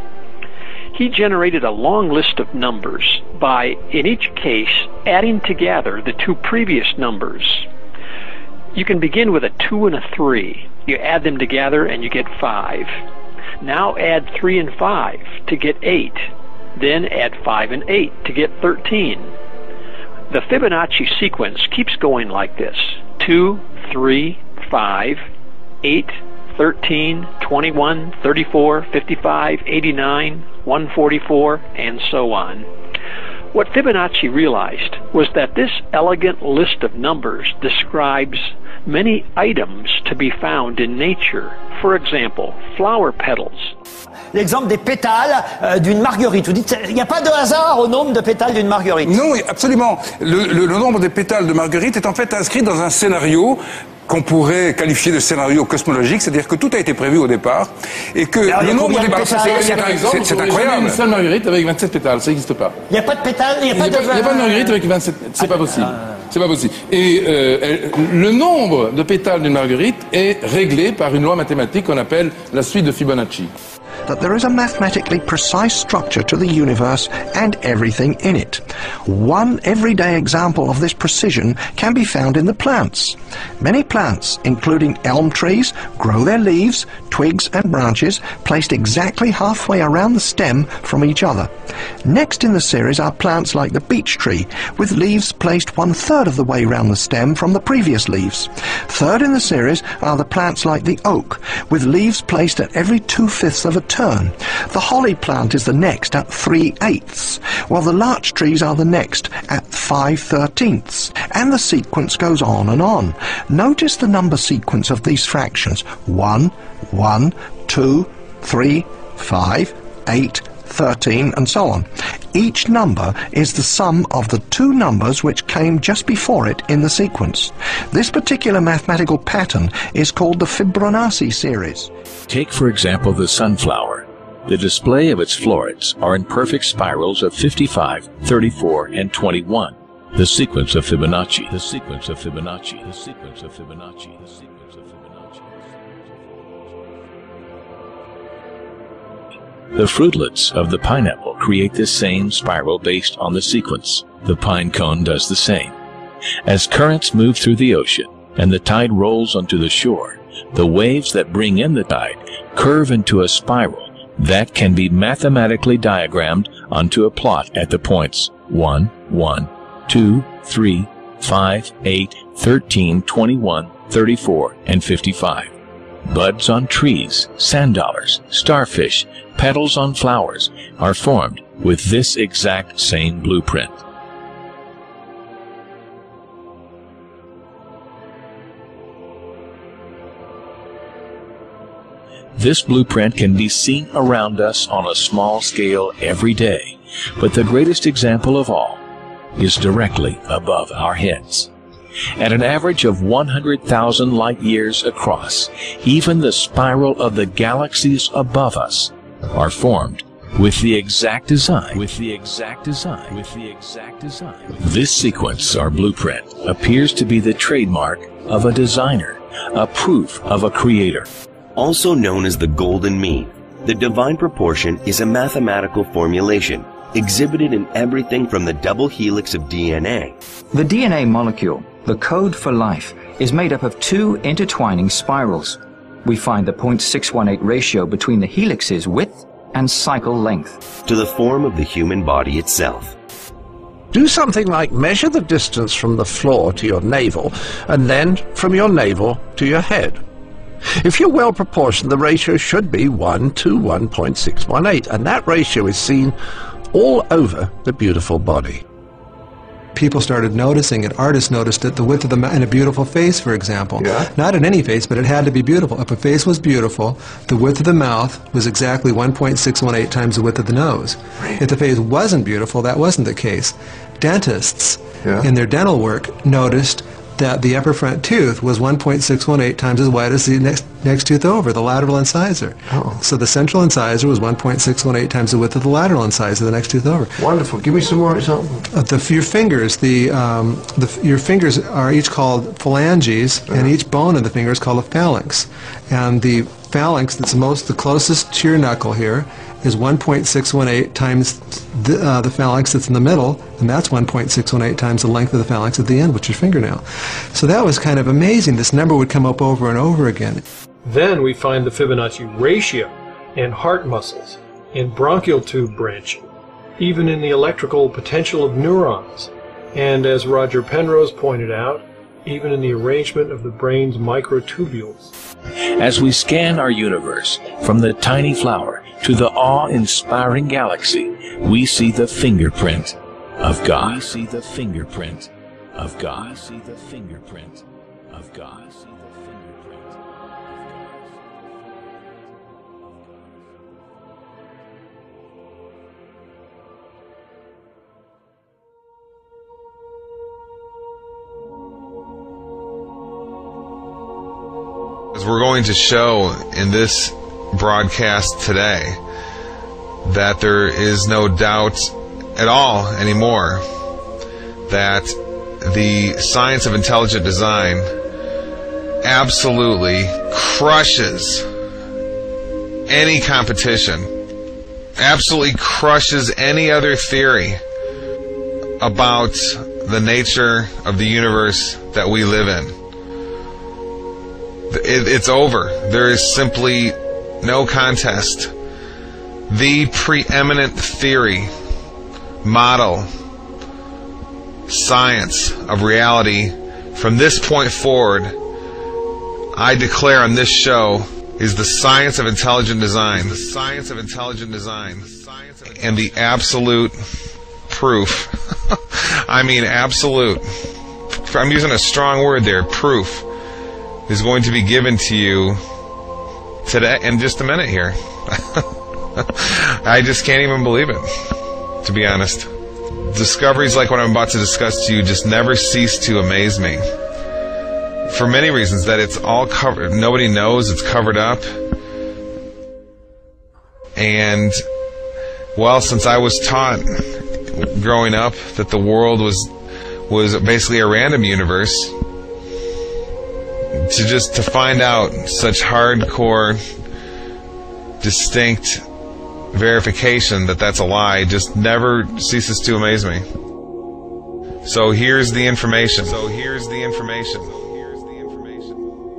He generated a long list of numbers by, in each case, adding together the two previous numbers. You can begin with a two and a three. You add them together and you get five. Now add three and five to get eight. Then add five and eight to get thirteen. The Fibonacci sequence keeps going like this: two, three, five, eight, thirteen, twenty-one, thirty-four, fifty-five, eighty-nine, one forty-four, and so on. What Fibonacci realized was that this elegant list of numbers describes many items to be found in nature. For example, flower petals. L'exemple des pétales euh, d'une marguerite. Vous dites, il n'y a pas de hasard au nombre de pétales d'une marguerite. Non, absolument. Le, le, le nombre des pétales de marguerite est en fait inscrit dans un scénario qu'on pourrait qualifier de scénario cosmologique, c'est-à-dire que tout a été prévu au départ et que alors, le nombre des pétales, c'est, c'est incroyable. Une seule marguerite avec vingt-sept pétales, ça n'existe pas. Il n'y a pas de pétales, il n'y a, a, a, a pas de marguerite avec vingt-sept, c'est pas possible. C'est pas possible. Et euh, le nombre de pétales d'une marguerite est réglé par une loi mathématique qu'on appelle la suite de Fibonacci. That there is a mathematically precise structure to the universe and everything in it. One everyday example of this precision can be found in the plants. Many plants, including elm trees, grow their leaves, twigs and branches placed exactly halfway around the stem from each other. Next in the series are plants like the beech tree, with leaves placed one-third of the way round the stem from the previous leaves. Third in the series are the plants like the oak, with leaves placed at every two-fifths of a turn. The holly plant is the next at three-eighths, while the larch trees are the next at five-thirteenths. And the sequence goes on and on. Notice the number sequence of these fractions: one, one, two, three, five, eight, thirteen, and so on. Each number is the sum of the two numbers which came just before it in the sequence. This particular mathematical pattern is called the Fibonacci series. Take, for example, the sunflower. The display of its florets are in perfect spirals of fifty-five, thirty-four, and twenty-one. The sequence of Fibonacci. The sequence of Fibonacci. The sequence of Fibonacci. The sequence of Fibonacci. The fruitlets of the pineapple create this same spiral based on the sequence. The pine cone does the same. As currents move through the ocean and the tide rolls onto the shore, the waves that bring in the tide curve into a spiral that can be mathematically diagrammed onto a plot at the points one, one, two, three, five, eight, thirteen, twenty-one, thirty-four, and fifty-five. Buds on trees, sand dollars, starfish, petals on flowers are formed with this exact same blueprint. This blueprint can be seen around us on a small scale every day, but the greatest example of all is directly above our heads. At an average of one hundred thousand light years across, even the spiral of the galaxies above us are formed with the exact design, with the exact design, with the exact design. This sequence, or blueprint, appears to be the trademark of a designer, a proof of a creator. Also known as the golden mean, the divine proportion is a mathematical formulation exhibited in everything from the double helix of D N A. The D N A molecule, the code for life, is made up of two intertwining spirals. We find the zero point six one eight ratio between the helix's width and cycle length. To the form of the human body itself. Do something like measure the distance from the floor to your navel, and then from your navel to your head. If you're well proportioned, the ratio should be one to one point six one eight, and that ratio is seen all over the beautiful body. people started noticing it. Artists noticed it. The width of the mouth in a beautiful face, for example. Yeah. Not in any face, but it had to be beautiful. If a face was beautiful, the width of the mouth was exactly one point six one eight times the width of the nose. If the face wasn't beautiful, that wasn't the case. Dentists, Yeah. in their dental work, noticed that the upper front tooth was one point six one eight times as wide as the next next tooth over, the lateral incisor. Oh. So the central incisor was one point six one eight times the width of the lateral incisor, the next tooth over. Wonderful. Give me some more examples. Uh, the, your fingers, the, um, the your fingers are each called phalanges, and each bone in the finger is called a phalanx. And the phalanx that's most the closest to your knuckle here is one point six one eight times the, uh, the phalanx that's in the middle, and that's one point six one eight times the length of the phalanx at the end, which is your fingernail. So that was kind of amazing. This number would come up over and over again. Then we find the Fibonacci ratio in heart muscles, in bronchial tube branching, even in the electrical potential of neurons, and as Roger Penrose pointed out, even in the arrangement of the brain's microtubules. As we scan our universe, from the tiny flower to the awe-inspiring galaxy, we see the fingerprint of God. We see the fingerprint of God. We see the fingerprint of God. As we're going to show in this broadcast today, that there is no doubt at all anymore that the science of intelligent design absolutely crushes any competition, absolutely crushes any other theory about the nature of the universe that we live in. It, it's over. There is simply no contest. The preeminent theory, model, science of reality from this point forward, I declare on this show, is the science of intelligent design. The science of intelligent design. And the absolute proof. I mean absolute. I'm using a strong word there, proof, is going to be given to you today in just a minute here. I just can't even believe it, to be honest. Discoveries like what I'm about to discuss to you just never cease to amaze me. For many reasons, that it's all covered. Nobody knows, it's covered up. And, well, since I was taught growing up that the world was was basically a random universe, to just to find out such hardcore, distinct verification that that's a lie just never ceases to amaze me. So here's the information. So here's the information. Here's the information.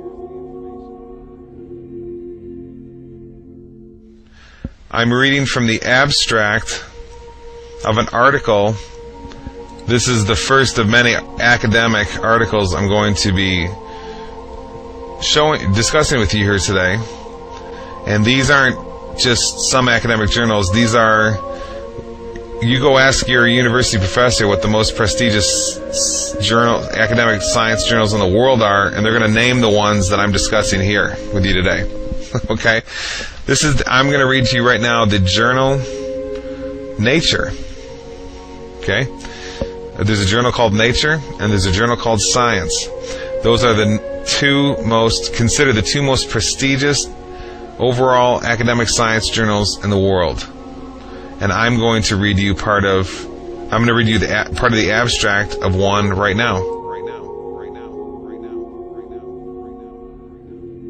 I'm reading from the abstract of an article. This is the first of many academic articles I'm going to be showing, discussing with you here today. And these aren't just some academic journals. These are, you go ask your university professor what the most prestigious journal, academic science journals in the world are, and they're going to name the ones that I'm discussing here with you today. Okay? This is, I'm going to read to you right now the journal Nature. Okay? There's a journal called Nature, and there's a journal called Science. Those are the two most, considered the two most prestigious overall academic science journals in the world. And I'm going to read you part of, I'm going to read you the part of the abstract of one right now. Right now, right now, right now, right now, right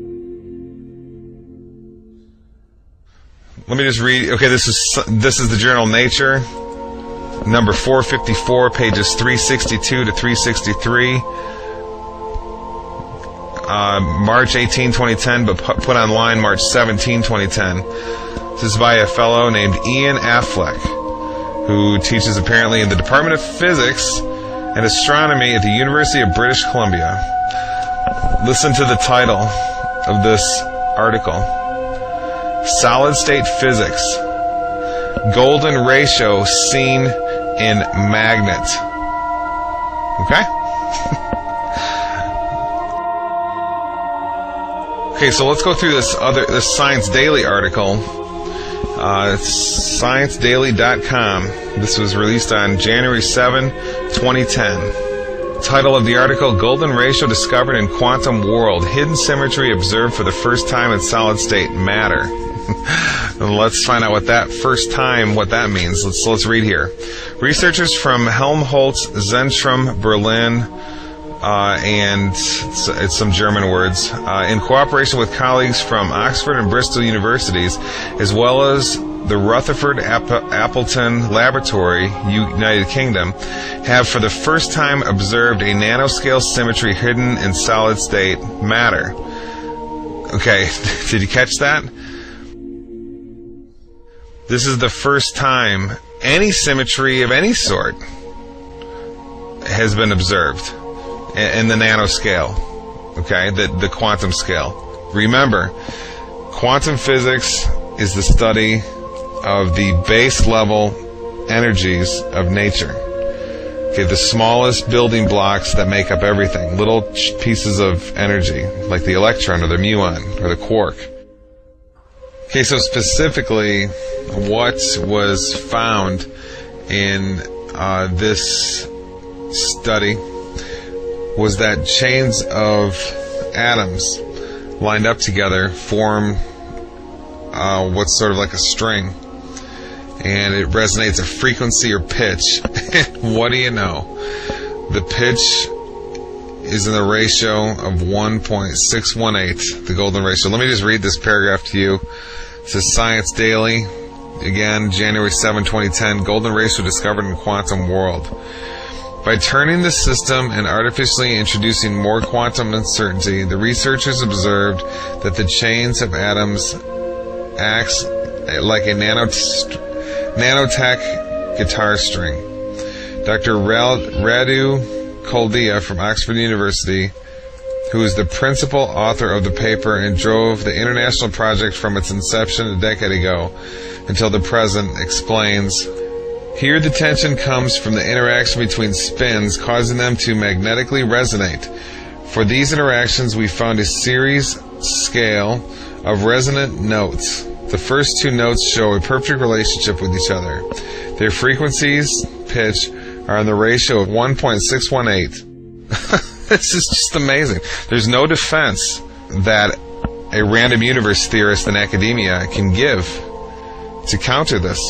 now. Let me just read. Okay, this is this is the journal Nature, number four fifty-four, pages three sixty-two to three sixty-three. Uh, March eighteenth, twenty ten, but put online March seventeenth, twenty ten. This is by a fellow named Ian Affleck, who teaches apparently in the Department of Physics and Astronomy at the University of British Columbia. Listen to the title of this article. Solid State Physics. Golden Ratio Seen in Magnet. Okay? Okay, so let's go through this other this Science Daily article. Uh, science daily dot com. This was released on January seventh, twenty ten. Title of the article, Golden Ratio Discovered in Quantum World. Hidden Symmetry Observed for the First Time in Solid State Matter. Let's find out what that first time, what that means. Let's, let's read here. Researchers from Helmholtz Zentrum Berlin, uh, and it's, it's some German words, uh, in cooperation with colleagues from Oxford and Bristol universities, as well as the Rutherford App- Appleton Laboratory, United Kingdom, have for the first time observed a nanoscale symmetry hidden in solid state matter. Okay, did you catch that? This is the first time any symmetry of any sort has been observed in the nanoscale, okay, the, the quantum scale. Remember, quantum physics is the study of the base level energies of nature. Okay, the smallest building blocks that make up everything, little pieces of energy, like the electron or the muon or the quark. Okay, so specifically, what was found in uh, this study was that chains of atoms lined up together form uh, what's sort of like a string, and it resonates a frequency or pitch. What do you know? The pitch is in the ratio of one point six one eight, the golden ratio. Let me just read this paragraph to you. It says Science Daily, again, January seventh, twenty ten, golden ratio discovered in quantum world. By turning the system and artificially introducing more quantum uncertainty, the researchers observed that the chains of atoms acts like a nanot- nanotech guitar string. Doctor Radu Koldia from Oxford University, who is the principal author of the paper and drove the international project from its inception a decade ago until the present, explains, here the tension comes from the interaction between spins, causing them to magnetically resonate. For these interactions, we found a series scale of resonant notes. The first two notes show a perfect relationship with each other. Their frequencies, pitch, are in the ratio of one point six one eight. This is just amazing. There's no defense that a random universe theorist in academia can give to counter this.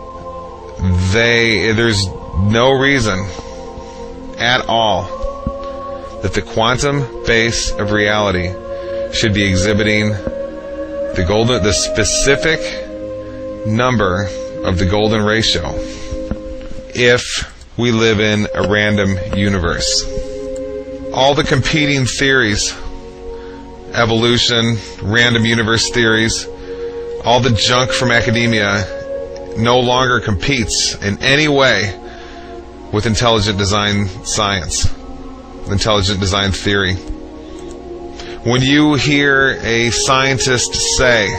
They, there's no reason at all that the quantum base of reality should be exhibiting the golden, the specific number of the golden ratio if we live in a random universe. All the competing theories, evolution, random universe theories, all the junk from academia no longer competes in any way with intelligent design science, intelligent design theory. When you hear a scientist say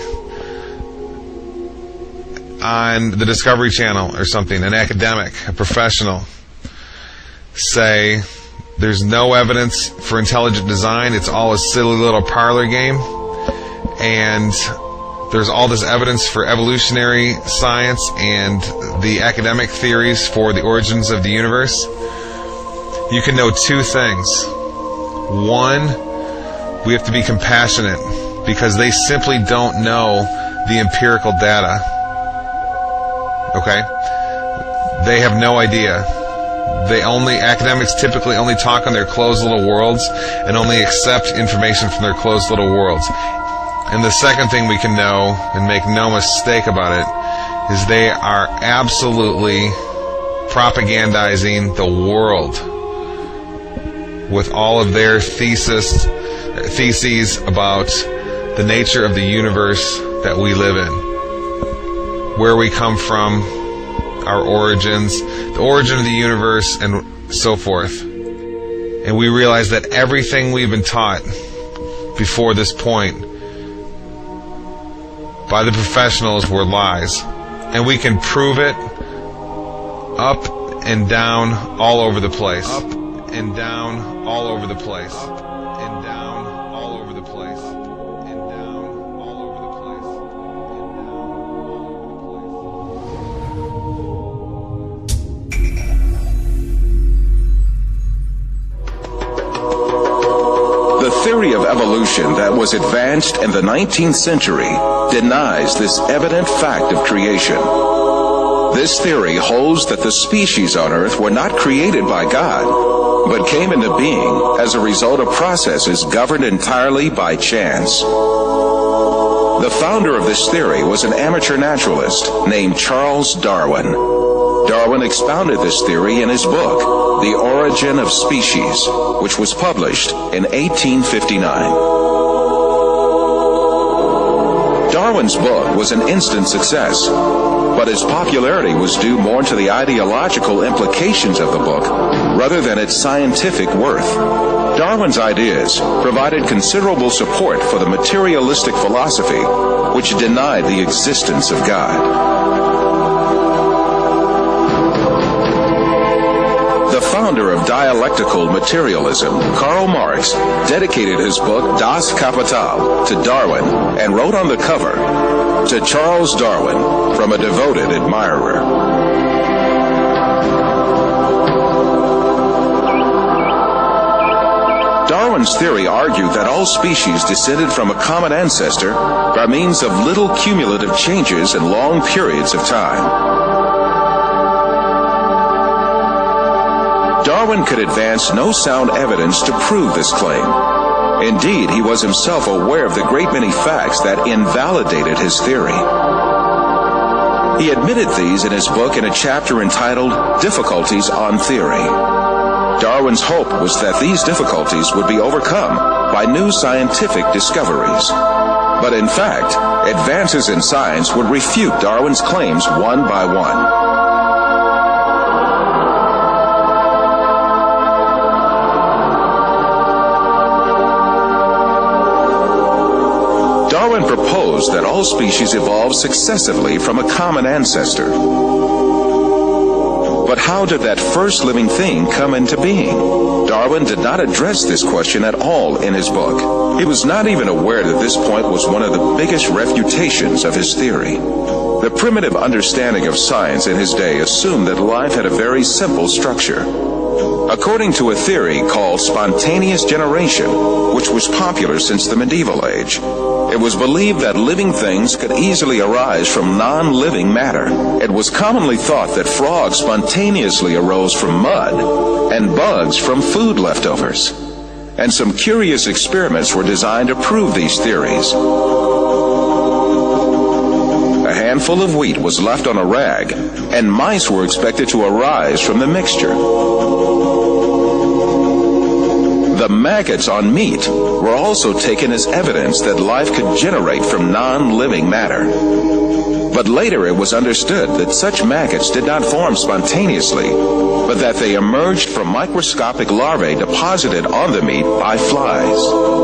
on the Discovery Channel or something, an academic, a professional, say there's no evidence for intelligent design, it's all a silly little parlor game, and there's all this evidence for evolutionary science and the academic theories for the origins of the universe, you can know two things. One, we have to be compassionate because they simply don't know the empirical data. Okay? They have no idea. They only, academics typically only talk in their closed little worlds and only accept information from their closed little worlds. And the second thing we can know, and make no mistake about it, is they are absolutely propagandizing the world with all of their thesis, theses about the nature of the universe that we live in, where we come from, our origins, the origin of the universe, and so forth. And we realize that everything we've been taught before this point by the professionals were lies. And we can prove it up and down all over the place. Up and down all over the place. And down all over the place. And down all over the place. The theory of evolution that was advanced in the nineteenth century denies this evident fact of creation. This theory holds that the species on Earth were not created by God, but came into being as a result of processes governed entirely by chance. The founder of this theory was an amateur naturalist named Charles Darwin. Darwin expounded this theory in his book, The Origin of Species, which was published in eighteen fifty-nine. Darwin's book was an instant success, but its popularity was due more to the ideological implications of the book rather than its scientific worth. Darwin's ideas provided considerable support for the materialistic philosophy, which denied the existence of God. The founder of dialectical materialism, Karl Marx, dedicated his book Das Kapital to Darwin and wrote on the cover, "To Charles Darwin, from a devoted admirer." Darwin's theory argued that all species descended from a common ancestor by means of little cumulative changes in long periods of time. Darwin could advance no sound evidence to prove this claim. Indeed, he was himself aware of the great many facts that invalidated his theory. He admitted these in his book in a chapter entitled Difficulties on Theory. Darwin's hope was that these difficulties would be overcome by new scientific discoveries. But in fact, advances in science would refute Darwin's claims one by one. Darwin proposed that all species evolved successively from a common ancestor. But how did that first living thing come into being? Darwin did not address this question at all in his book. He was not even aware that this point was one of the biggest refutations of his theory. The primitive understanding of science in his day assumed that life had a very simple structure. According to a theory called spontaneous generation, which was popular since the medieval age, it was believed that living things could easily arise from non-living matter. It was commonly thought that frogs spontaneously arose from mud and bugs from food leftovers. And some curious experiments were designed to prove these theories. A handful of wheat was left on a rag, and mice were expected to arise from the mixture. The maggots on meat were also taken as evidence that life could generate from non-living matter. But later it was understood that such maggots did not form spontaneously, but that they emerged from microscopic larvae deposited on the meat by flies.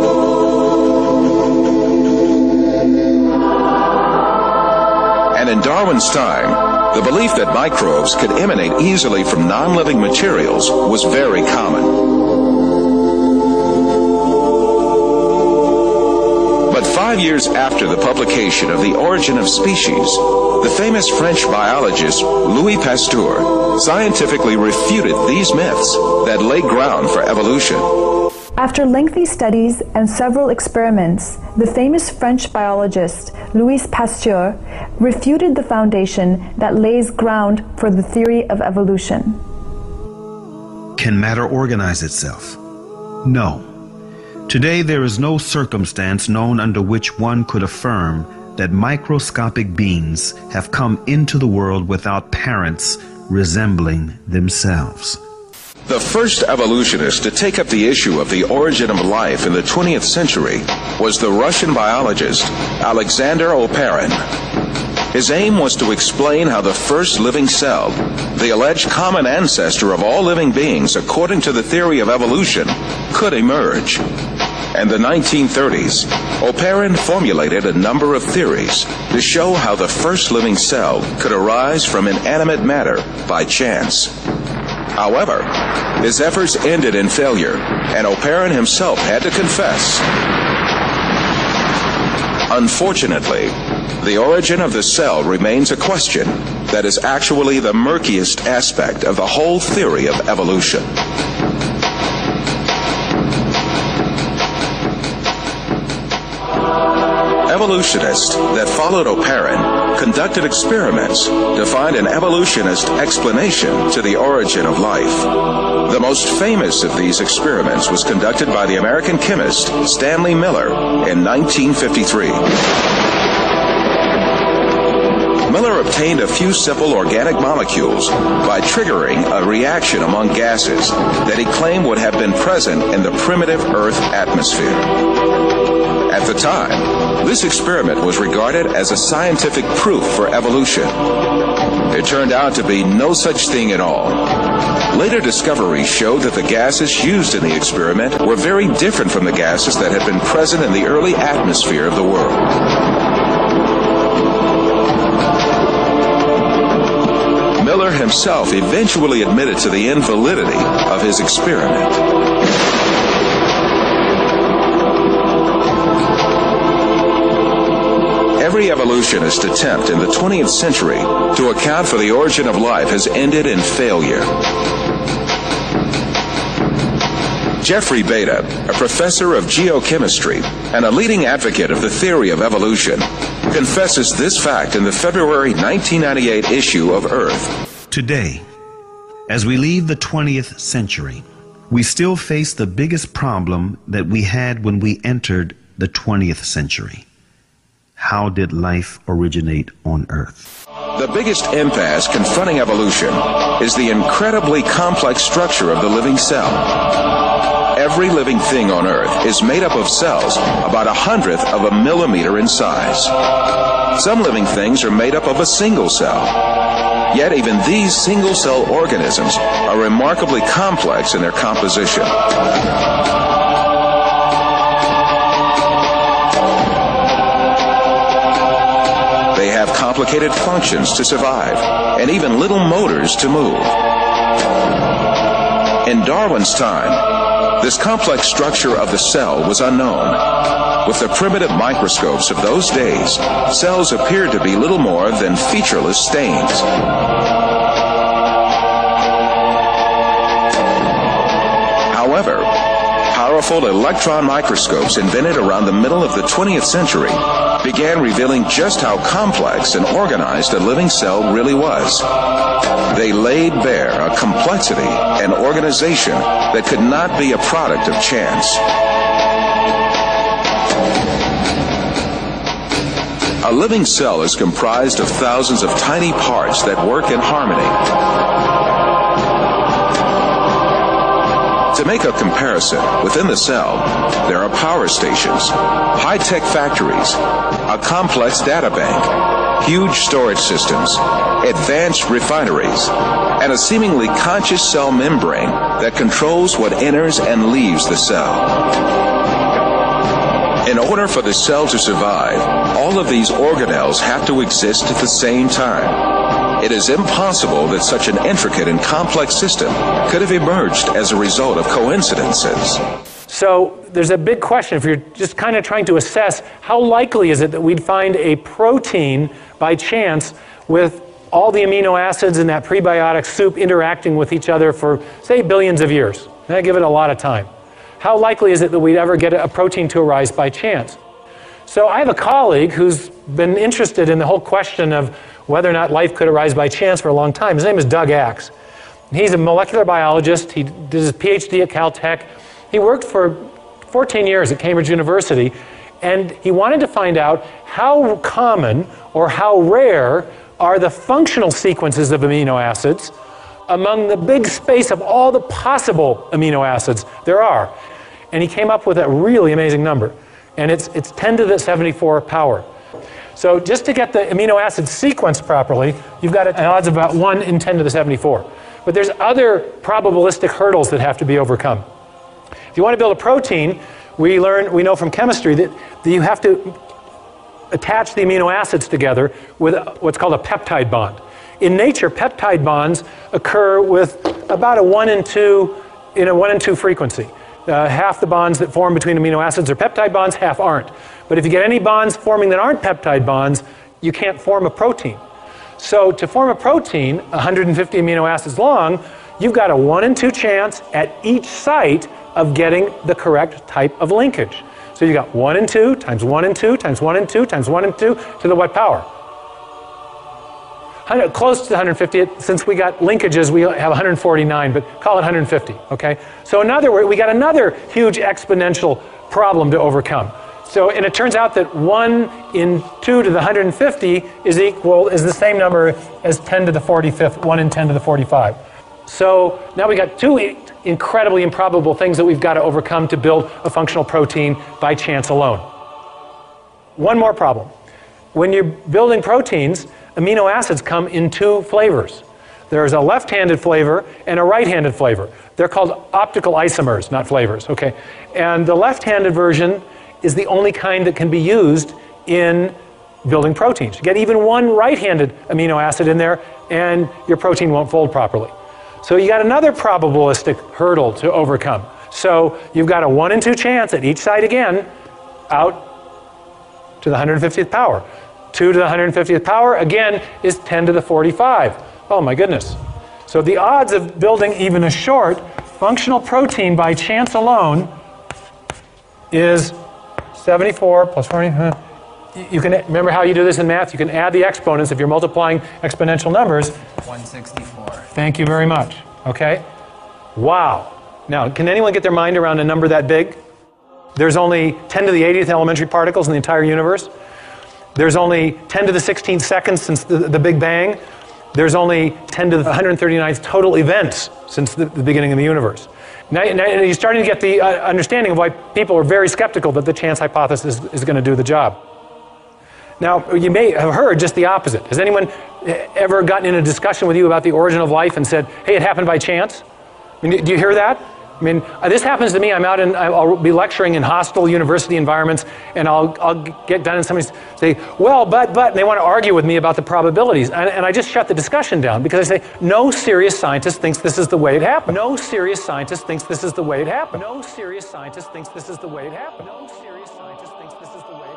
And in Darwin's time, the belief that microbes could emanate easily from non-living materials was very common. But five years after the publication of The Origin of Species, the famous French biologist Louis Pasteur scientifically refuted these myths that laid ground for evolution. After lengthy studies and several experiments, the famous French biologist Louis Pasteur refuted the foundation that lays ground for the theory of evolution. Can matter organize itself? No. Today there is no circumstance known under which one could affirm that microscopic beings have come into the world without parents resembling themselves. The first evolutionist to take up the issue of the origin of life in the twentieth century was the Russian biologist Alexander Oparin. His aim was to explain how the first living cell, the alleged common ancestor of all living beings according to the theory of evolution, could emerge. In the nineteen thirties, Oparin formulated a number of theories to show how the first living cell could arise from inanimate matter by chance. However, his efforts ended in failure, and Oparin himself had to confess. Unfortunately, the origin of the cell remains a question that is actually the murkiest aspect of the whole theory of evolution. Evolutionists that followed Oparin conducted experiments to find an evolutionist explanation to the origin of life. The most famous of these experiments was conducted by the American chemist Stanley Miller in nineteen fifty-three. Miller obtained a few simple organic molecules by triggering a reaction among gases that he claimed would have been present in the primitive Earth atmosphere. At the time, this experiment was regarded as a scientific proof for evolution. It turned out to be no such thing at all. Later discoveries showed that the gases used in the experiment were very different from the gases that had been present in the early atmosphere of the world. Miller himself eventually admitted to the invalidity of his experiment. Every evolutionist attempt in the twentieth century to account for the origin of life has ended in failure. Jeffrey Beta, a professor of geochemistry and a leading advocate of the theory of evolution, confesses this fact in the February nineteen ninety-eight issue of Earth. Today, as we leave the twentieth century, we still face the biggest problem that we had when we entered the twentieth century. How did life originate on Earth? The biggest impasse confronting evolution is the incredibly complex structure of the living cell. Every living thing on Earth is made up of cells about a hundredth of a millimeter in size. Some living things are made up of a single cell. Yet even these single-cell organisms are remarkably complex in their composition. They have complicated functions to survive, and even little motors to move. In Darwin's time, this complex structure of the cell was unknown. With the primitive microscopes of those days, cells appeared to be little more than featureless stains. However, powerful electron microscopes invented around the middle of the twentieth century began revealing just how complex and organized a living cell really was. They laid bare a complexity and organization that could not be a product of chance. A living cell is comprised of thousands of tiny parts that work in harmony. To make a comparison, within the cell, there are power stations, high-tech factories, a complex data bank, huge storage systems, advanced refineries, and a seemingly conscious cell membrane that controls what enters and leaves the cell. In order for the cell to survive, all of these organelles have to exist at the same time. It is impossible that such an intricate and complex system could have emerged as a result of coincidences. So there's a big question, if you're just kind of trying to assess how likely is it that we'd find a protein by chance with all the amino acids in that prebiotic soup interacting with each other for, say, billions of years. And I give it a lot of time. How likely is it that we'd ever get a protein to arise by chance? So I have a colleague who's been interested in the whole question of whether or not life could arise by chance for a long time. His name is Doug Axe. He's a molecular biologist. He did his PhD at Caltech. He worked for fourteen years at Cambridge University, and he wanted to find out how common or how rare are the functional sequences of amino acids among the big space of all the possible amino acids there are. And he came up with a really amazing number, and it's, it's ten to the seventy-four power. So just to get the amino acid sequence properly, you've got an odds of about one in ten to the seventy-four. But there's other probabilistic hurdles that have to be overcome. If you want to build a protein, we learn, we know from chemistry that, that you have to attach the amino acids together with what's called a peptide bond. In nature, peptide bonds occur with about a one in two, in a one in two frequency. Uh, half the bonds that form between amino acids are peptide bonds, half aren't. But if you get any bonds forming that aren't peptide bonds, you can't form a protein. So to form a protein, one hundred fifty amino acids long, you've got a one in two chance at each site of getting the correct type of linkage. So you got one in two times one in two times one in two times one in two to the what power? Close to one hundred fifty. Since we got linkages, we have one hundred forty-nine, but call it one hundred fifty, okay? So in other words, we got another huge exponential problem to overcome. So, and it turns out that one in two to the one hundred fifty is equal, is the same number as ten to the forty-fifth, one in ten to the forty-five. So now we got two incredibly improbable things that we've got to overcome to build a functional protein by chance alone. One more problem. When you're building proteins, amino acids come in two flavors. There's a left-handed flavor and a right-handed flavor. They're called optical isomers, not flavors, okay? And the left-handed version is the only kind that can be used in building proteins. You get even one right-handed amino acid in there and your protein won't fold properly. So you got another probabilistic hurdle to overcome. So you've got a one in two chance at each side again, out to the one hundred fiftieth power. two to the one hundred fiftieth power, again, is ten to the forty-five. Oh my goodness. So the odds of building even a short functional protein by chance alone is seventy-four plus forty. Huh? You can, remember how you do this in math? You can add the exponents if you're multiplying exponential numbers. one sixty-four. Thank you very much. Okay? Wow. Now, can anyone get their mind around a number that big? There's only ten to the eightieth elementary particles in the entire universe. There's only ten to the sixteenth seconds since the, the Big Bang. There's only ten to the one hundred thirty-ninth total events since the, the beginning of the universe. Now, now you're starting to get the uh, understanding of why people are very skeptical that the chance hypothesis is, is going to do the job. Now, you may have heard just the opposite. Has anyone ever gotten in a discussion with you about the origin of life and said, hey, it happened by chance? I mean, do you hear that? I mean, uh, this happens to me. I'm out and I'll be lecturing in hostile university environments, and I'll, I'll get done and somebody say, well, but, but, and they want to argue with me about the probabilities. And, and I just shut the discussion down because I say, no serious scientist thinks this is the way it happened. No serious scientist thinks this is the way it happened. No serious scientist thinks this is the way it happened. No serious scientist thinks this is the way it happened.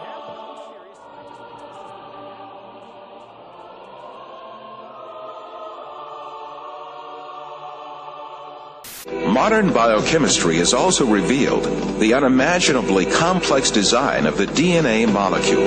Modern biochemistry has also revealed the unimaginably complex design of the D N A molecule.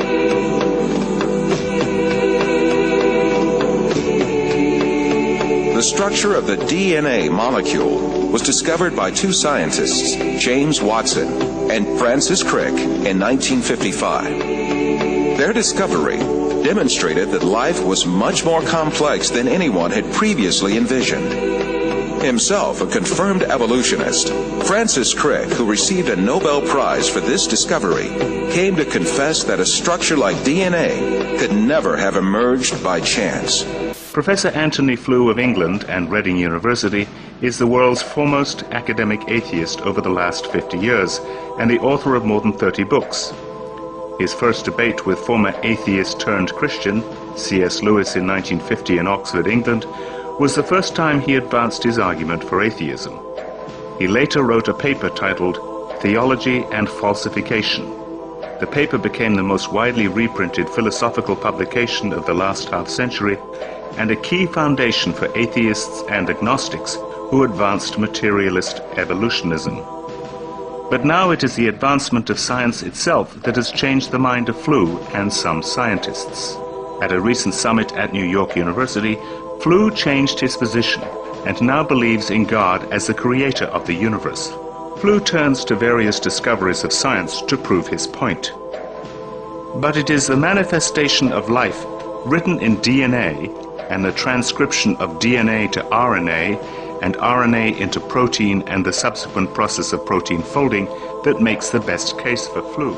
The structure of the D N A molecule was discovered by two scientists, James Watson and Francis Crick, in nineteen fifty-five. Their discovery demonstrated that life was much more complex than anyone had previously envisioned. Himself a confirmed evolutionist, Francis Crick, who received a Nobel Prize for this discovery, came to confess that a structure like D N A could never have emerged by chance. Professor Anthony Flew of England and Reading University is the world's foremost academic atheist over the last fifty years and the author of more than thirty books. His first debate with former atheist-turned-Christian C S Lewis in nineteen fifty in Oxford, England, was the first time he advanced his argument for atheism. He later wrote a paper titled Theology and Falsification. The paper became the most widely reprinted philosophical publication of the last half-century and a key foundation for atheists and agnostics who advanced materialist evolutionism. But now it is the advancement of science itself that has changed the mind of Flew and some scientists. At a recent summit at New York University, Flew changed his position and now believes in God as the creator of the universe. Flew turns to various discoveries of science to prove his point. But it is the manifestation of life written in D N A and the transcription of D N A to R N A and R N A into protein and the subsequent process of protein folding that makes the best case for Flew.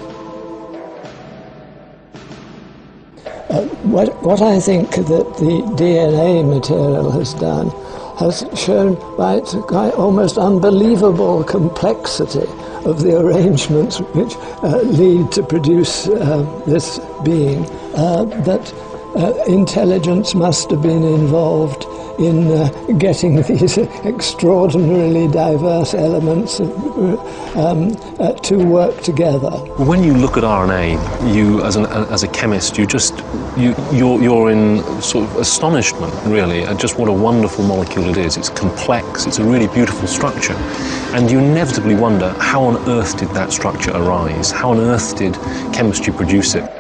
Uh, what, what I think that the D N A material has done has shown by its quite almost unbelievable complexity of the arrangements which uh, lead to produce uh, this being, uh, that uh, intelligence must have been involved in uh, getting these extraordinarily diverse elements uh, um, uh, to work together. When you look at R N A, you as an as a chemist, you just you you're you're in sort of astonishment, really, at just what a wonderful molecule it is. It's complex. It's a really beautiful structure, and you inevitably wonder, how on earth did that structure arise? How on earth did chemistry produce it?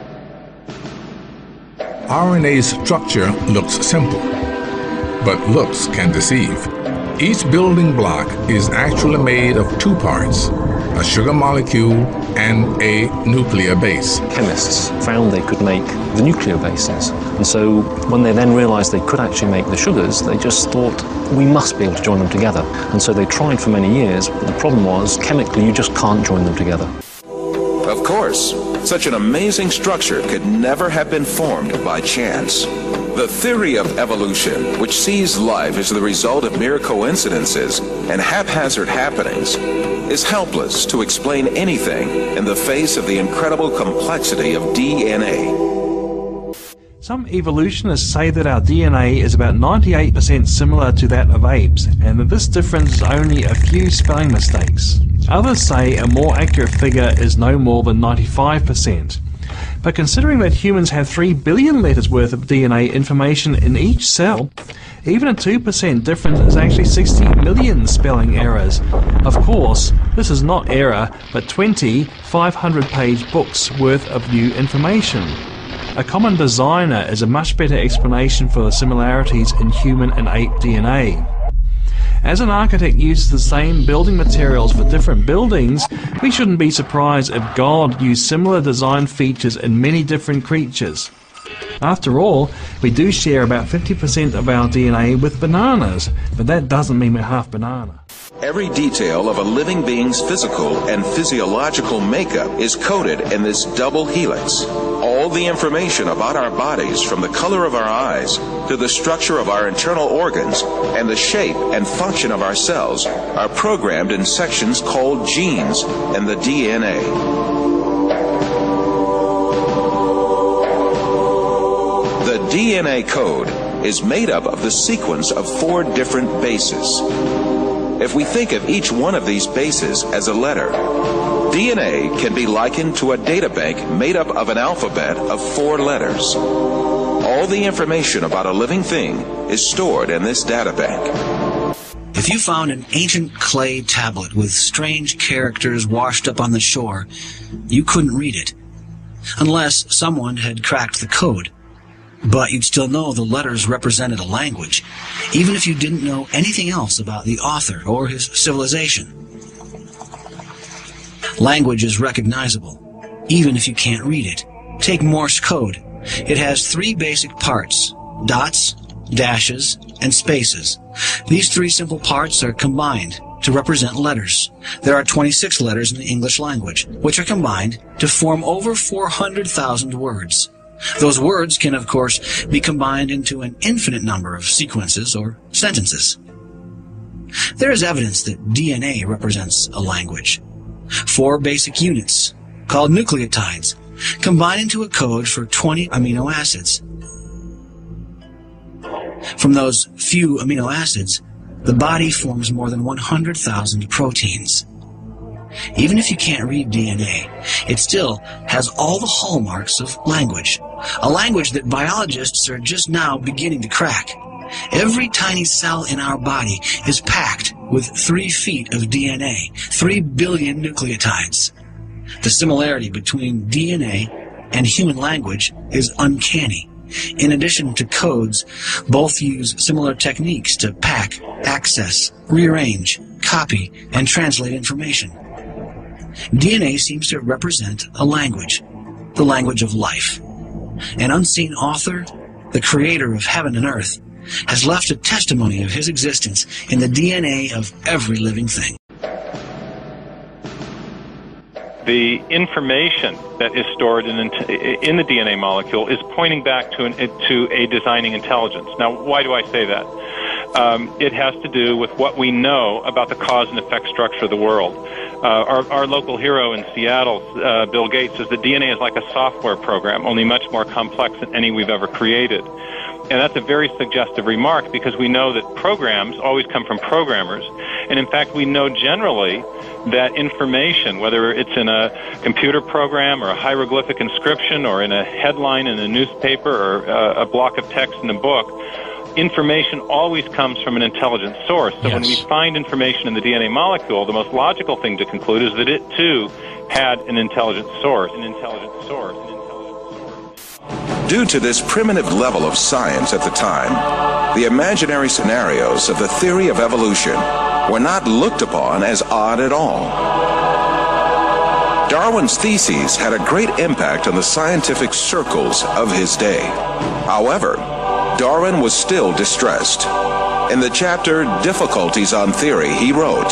R N A's structure looks simple, but looks can deceive. Each building block is actually made of two parts, a sugar molecule and a nuclear base. Chemists found they could make the nuclear bases, and so when they then realized they could actually make the sugars, they just thought, we must be able to join them together. And so they tried for many years, but the problem was, chemically, you just can't join them together. Of course, such an amazing structure could never have been formed by chance. The theory of evolution, which sees life as the result of mere coincidences and haphazard happenings, is helpless to explain anything in the face of the incredible complexity of D N A. Some evolutionists say that our D N A is about ninety-eight percent similar to that of apes, and that this difference is only a few spelling mistakes. Others say a more accurate figure is no more than ninety-five percent. But considering that humans have three billion letters worth of D N A information in each cell, even a two percent difference is actually sixty million spelling errors. Of course, this is not error, but twenty five hundred page books worth of new information. A common designer is a much better explanation for the similarities in human and ape D N A. As an architect uses the same building materials for different buildings, we shouldn't be surprised if God used similar design features in many different creatures. After all, we do share about fifty percent of our D N A with bananas, but that doesn't mean we're half banana. Every detail of a living being's physical and physiological makeup is coded in this double helix. All the information about our bodies, from the color of our eyes to the structure of our internal organs and the shape and function of our cells, are programmed in sections called genes in the D N A. The D N A code is made up of the sequence of four different bases. If we think of each one of these bases as a letter, D N A can be likened to a databank made up of an alphabet of four letters. All the information about a living thing is stored in this databank. If you found an ancient clay tablet with strange characters washed up on the shore, you couldn't read it, unless someone had cracked the code. But you'd still know the letters represented a language, even if you didn't know anything else about the author or his civilization. Language is recognizable, even if you can't read it. Take Morse code. It has three basic parts: dots, dashes, and spaces. These three simple parts are combined to represent letters. There are twenty-six letters in the English language, which are combined to form over four hundred thousand words. Those words can, of course, be combined into an infinite number of sequences or sentences. There is evidence that D N A represents a language. Four basic units, called nucleotides, combine into a code for twenty amino acids. From those few amino acids, the body forms more than one hundred thousand proteins. Even if you can't read D N A, it still has all the hallmarks of language, a language that biologists are just now beginning to crack. Every tiny cell in our body is packed with three feet of D N A, three billion nucleotides. The similarity between D N A and human language is uncanny. In addition to codes, both use similar techniques to pack, access, rearrange, copy, and translate information. D N A seems to represent a language, the language of life. An unseen author, the creator of heaven and earth, has left a testimony of his existence in the D N A of every living thing. The information that is stored in, in the D N A molecule is pointing back to, an, to a designing intelligence. Now, why do I say that? Um, it has to do with what we know about the cause and effect structure of the world. Uh, our, our local hero in Seattle, uh, Bill Gates, says the D N A is like a software program, only much more complex than any we've ever created. And that's a very suggestive remark, because we know that programs always come from programmers. And in fact, we know generally that information, whether it's in a computer program or a hieroglyphic inscription or in a headline in a newspaper or a, a block of text in a book, information always comes from an intelligent source. So yes. when we find information in the D N A molecule, the most logical thing to conclude is that it too had an intelligent source, an intelligent source. An intelligent source. Due to this primitive level of science at the time, the imaginary scenarios of the theory of evolution were not looked upon as odd at all. Darwin's theses had a great impact on the scientific circles of his day. However, Darwin was still distressed. In the chapter Difficulties on Theory, he wrote,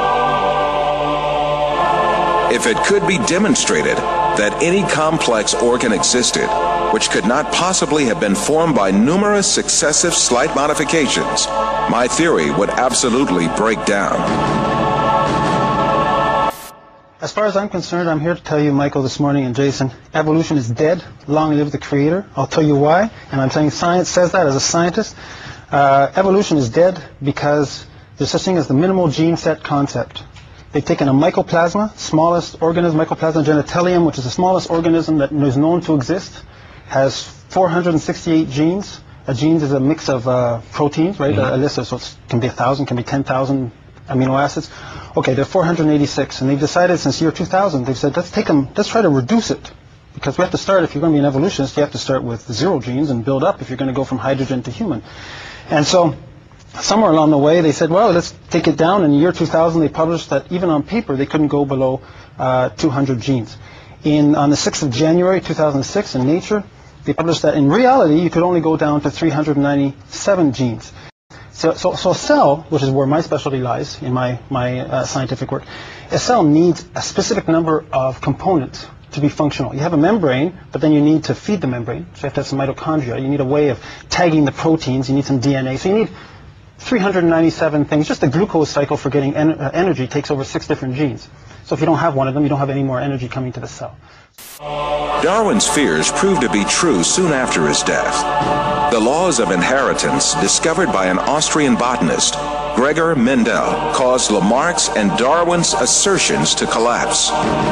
"If it could be demonstrated that any complex organ existed which could not possibly have been formed by numerous successive slight modifications, my theory would absolutely break down." As far as I'm concerned, I'm here to tell you, Michael, this morning, and Jason, evolution is dead. Long live the creator. I'll tell you why, and I'm saying science says that as a scientist. Uh, evolution is dead because there's such thing as the minimal gene set concept. They've taken a mycoplasma, smallest organism, Mycoplasma genitalium, which is the smallest organism that is known to exist, has four hundred sixty-eight genes. A genes is a mix of uh, proteins, right? Mm-hmm. A, a list of, so it can be a thousand, can be ten thousand amino acids. Okay, they're four hundred eighty-six, and they've decided since year two thousand, they've said, let's take them, let's try to reduce it. Because we have to start, if you're going to be an evolutionist, you have to start with zero genes and build up if you're going to go from hydrogen to human. And so, somewhere along the way, they said, well, let's take it down. In the year two thousand, they published that even on paper, they couldn't go below uh, two hundred genes. In, on the sixth of January two thousand six, in Nature, they published that in reality, you could only go down to three hundred ninety-seven genes. So, so, so a cell, which is where my specialty lies in my, my uh, scientific work, a cell needs a specific number of components to be functional. You have a membrane, but then you need to feed the membrane. So you have to have some mitochondria. You need a way of tagging the proteins. You need some D N A. So you need three hundred ninety-seven things. Just the glucose cycle for getting en uh, energy takes over six different genes. So if you don't have one of them, you don't have any more energy coming to the cell. Darwin's fears proved to be true soon after his death. The laws of inheritance, discovered by an Austrian botanist, Gregor Mendel, caused Lamarck's and Darwin's assertions to collapse.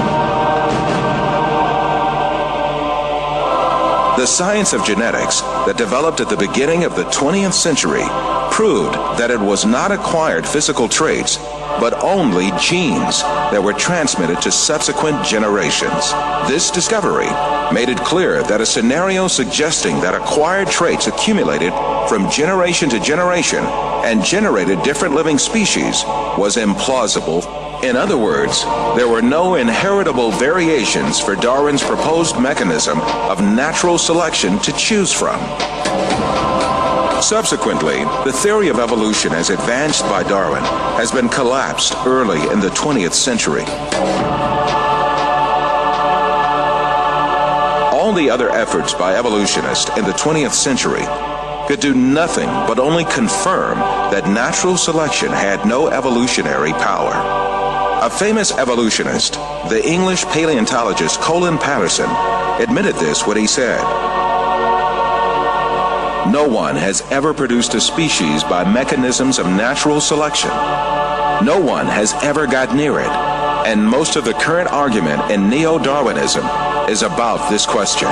The science of genetics that developed at the beginning of the twentieth century proved that it was not acquired physical traits, but only genes that were transmitted to subsequent generations. This discovery made it clear that a scenario suggesting that acquired traits accumulated from generation to generation and generated different living species was implausible. In other words, there were no inheritable variations for Darwin's proposed mechanism of natural selection to choose from. Subsequently, the theory of evolution as advanced by Darwin has been collapsed early in the twentieth century. All the other efforts by evolutionists in the twentieth century could do nothing but only confirm that natural selection had no evolutionary power. A famous evolutionist, the English paleontologist Colin Patterson, admitted this when he said, "No one has ever produced a species by mechanisms of natural selection. No one has ever got near it, and most of the current argument in neo-Darwinism is about this question."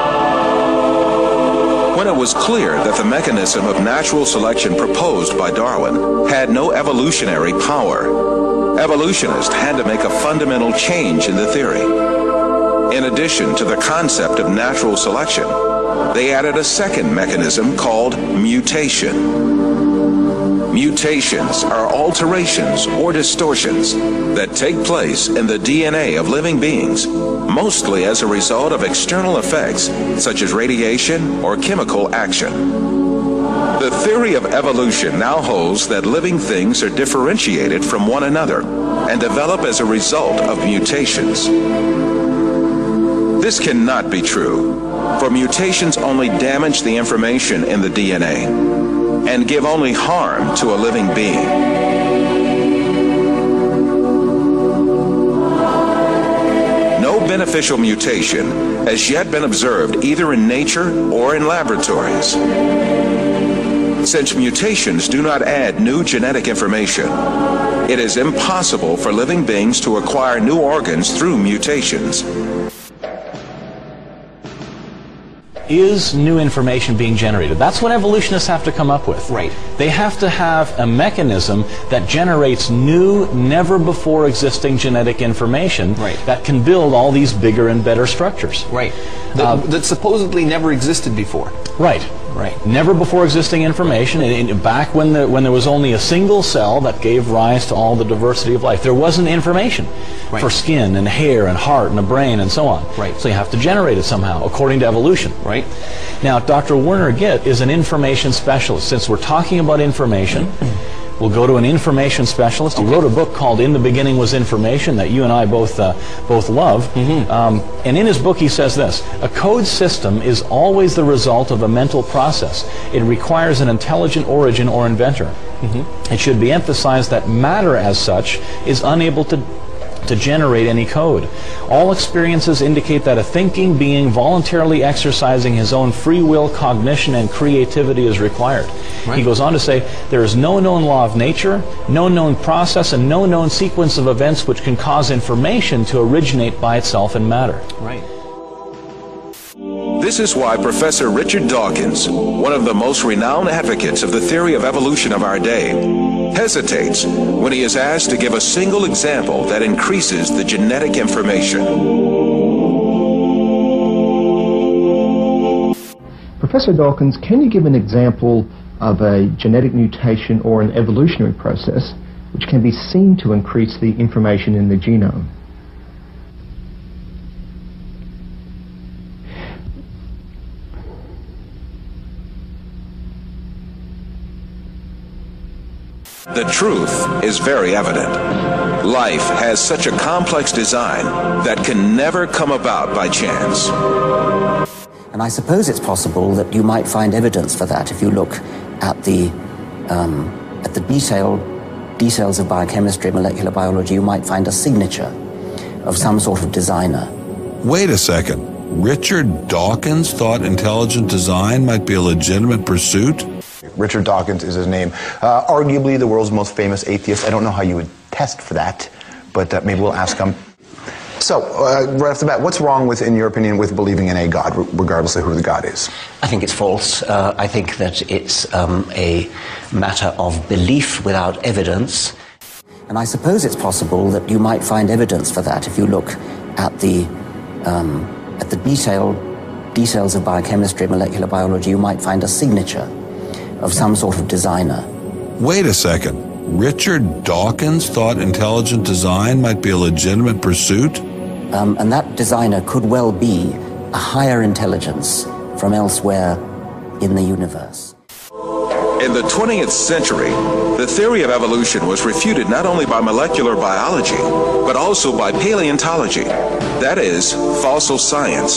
When it was clear that the mechanism of natural selection proposed by Darwin had no evolutionary power, evolutionists had to make a fundamental change in the theory. In addition to the concept of natural selection, they added a second mechanism called mutation. Mutations are alterations or distortions that take place in the D N A of living beings, mostly as a result of external effects such as radiation or chemical action. The theory of evolution now holds that living things are differentiated from one another and develop as a result of mutations. This cannot be true, for mutations only damage the information in the D N A. and give only harm to a living being. No beneficial mutation has yet been observed either in nature or in laboratories. Since mutations do not add new genetic information, it is impossible for living beings to acquire new organs through mutations. Is new information being generated? That's what evolutionists have to come up with. Right. They have to have a mechanism that generates new, never before existing genetic information right. that can build all these bigger and better structures. Right. That, uh, that supposedly never existed before. Right. Right. Never before existing information. And, and back when the, when there was only a single cell that gave rise to all the diversity of life, there wasn't information right. for skin and hair and heart and a brain and so on. Right. So you have to generate it somehow, according to evolution. Right. Now, Doctor Werner Gitt is an information specialist. Since we're talking about information, we'll go to an information specialist. He wrote a book called In the Beginning Was Information that you and I both uh, both love. Mm-hmm. um, and in his book he says this: a code system is always the result of a mental process. It requires an intelligent origin or inventor. Mm-hmm. It should be emphasized that matter as such is unable to to generate any code. All experiences indicate that a thinking being voluntarily exercising his own free will, cognition, and creativity is required. Right. He goes on to say, there is no known law of nature, no known process, and no known sequence of events which can cause information to originate by itself in matter. Right. This is why Professor Richard Dawkins, one of the most renowned advocates of the theory of evolution of our day, hesitates when he is asked to give a single example that increases the genetic information. Professor Dawkins, can you give an example of a genetic mutation or an evolutionary process which can be seen to increase the information in the genome? The truth is very evident. Life has such a complex design that can never come about by chance. And I suppose it's possible that you might find evidence for that if you look at the, um, at the detail, details of biochemistry, molecular biology. You might find a signature of some sort of designer. Wait a second. Richard Dawkins thought intelligent design might be a legitimate pursuit? Richard Dawkins is his name. Uh, arguably the world's most famous atheist. I don't know how you would test for that, but uh, maybe we'll ask him. So, uh, right off the bat, what's wrong with, in your opinion, with believing in a God, regardless of who the God is? I think it's false. Uh, I think that it's um, a matter of belief without evidence. And I suppose it's possible that you might find evidence for that if you look at the, um, at the detail, details of biochemistry, molecular biology. You might find a signature of some sort of designer. Wait a second. Richard Dawkins thought intelligent design might be a legitimate pursuit? Um, and that designer could well be a higher intelligence from elsewhere in the universe. In the twentieth century, the theory of evolution was refuted not only by molecular biology, but also by paleontology, that is, fossil science.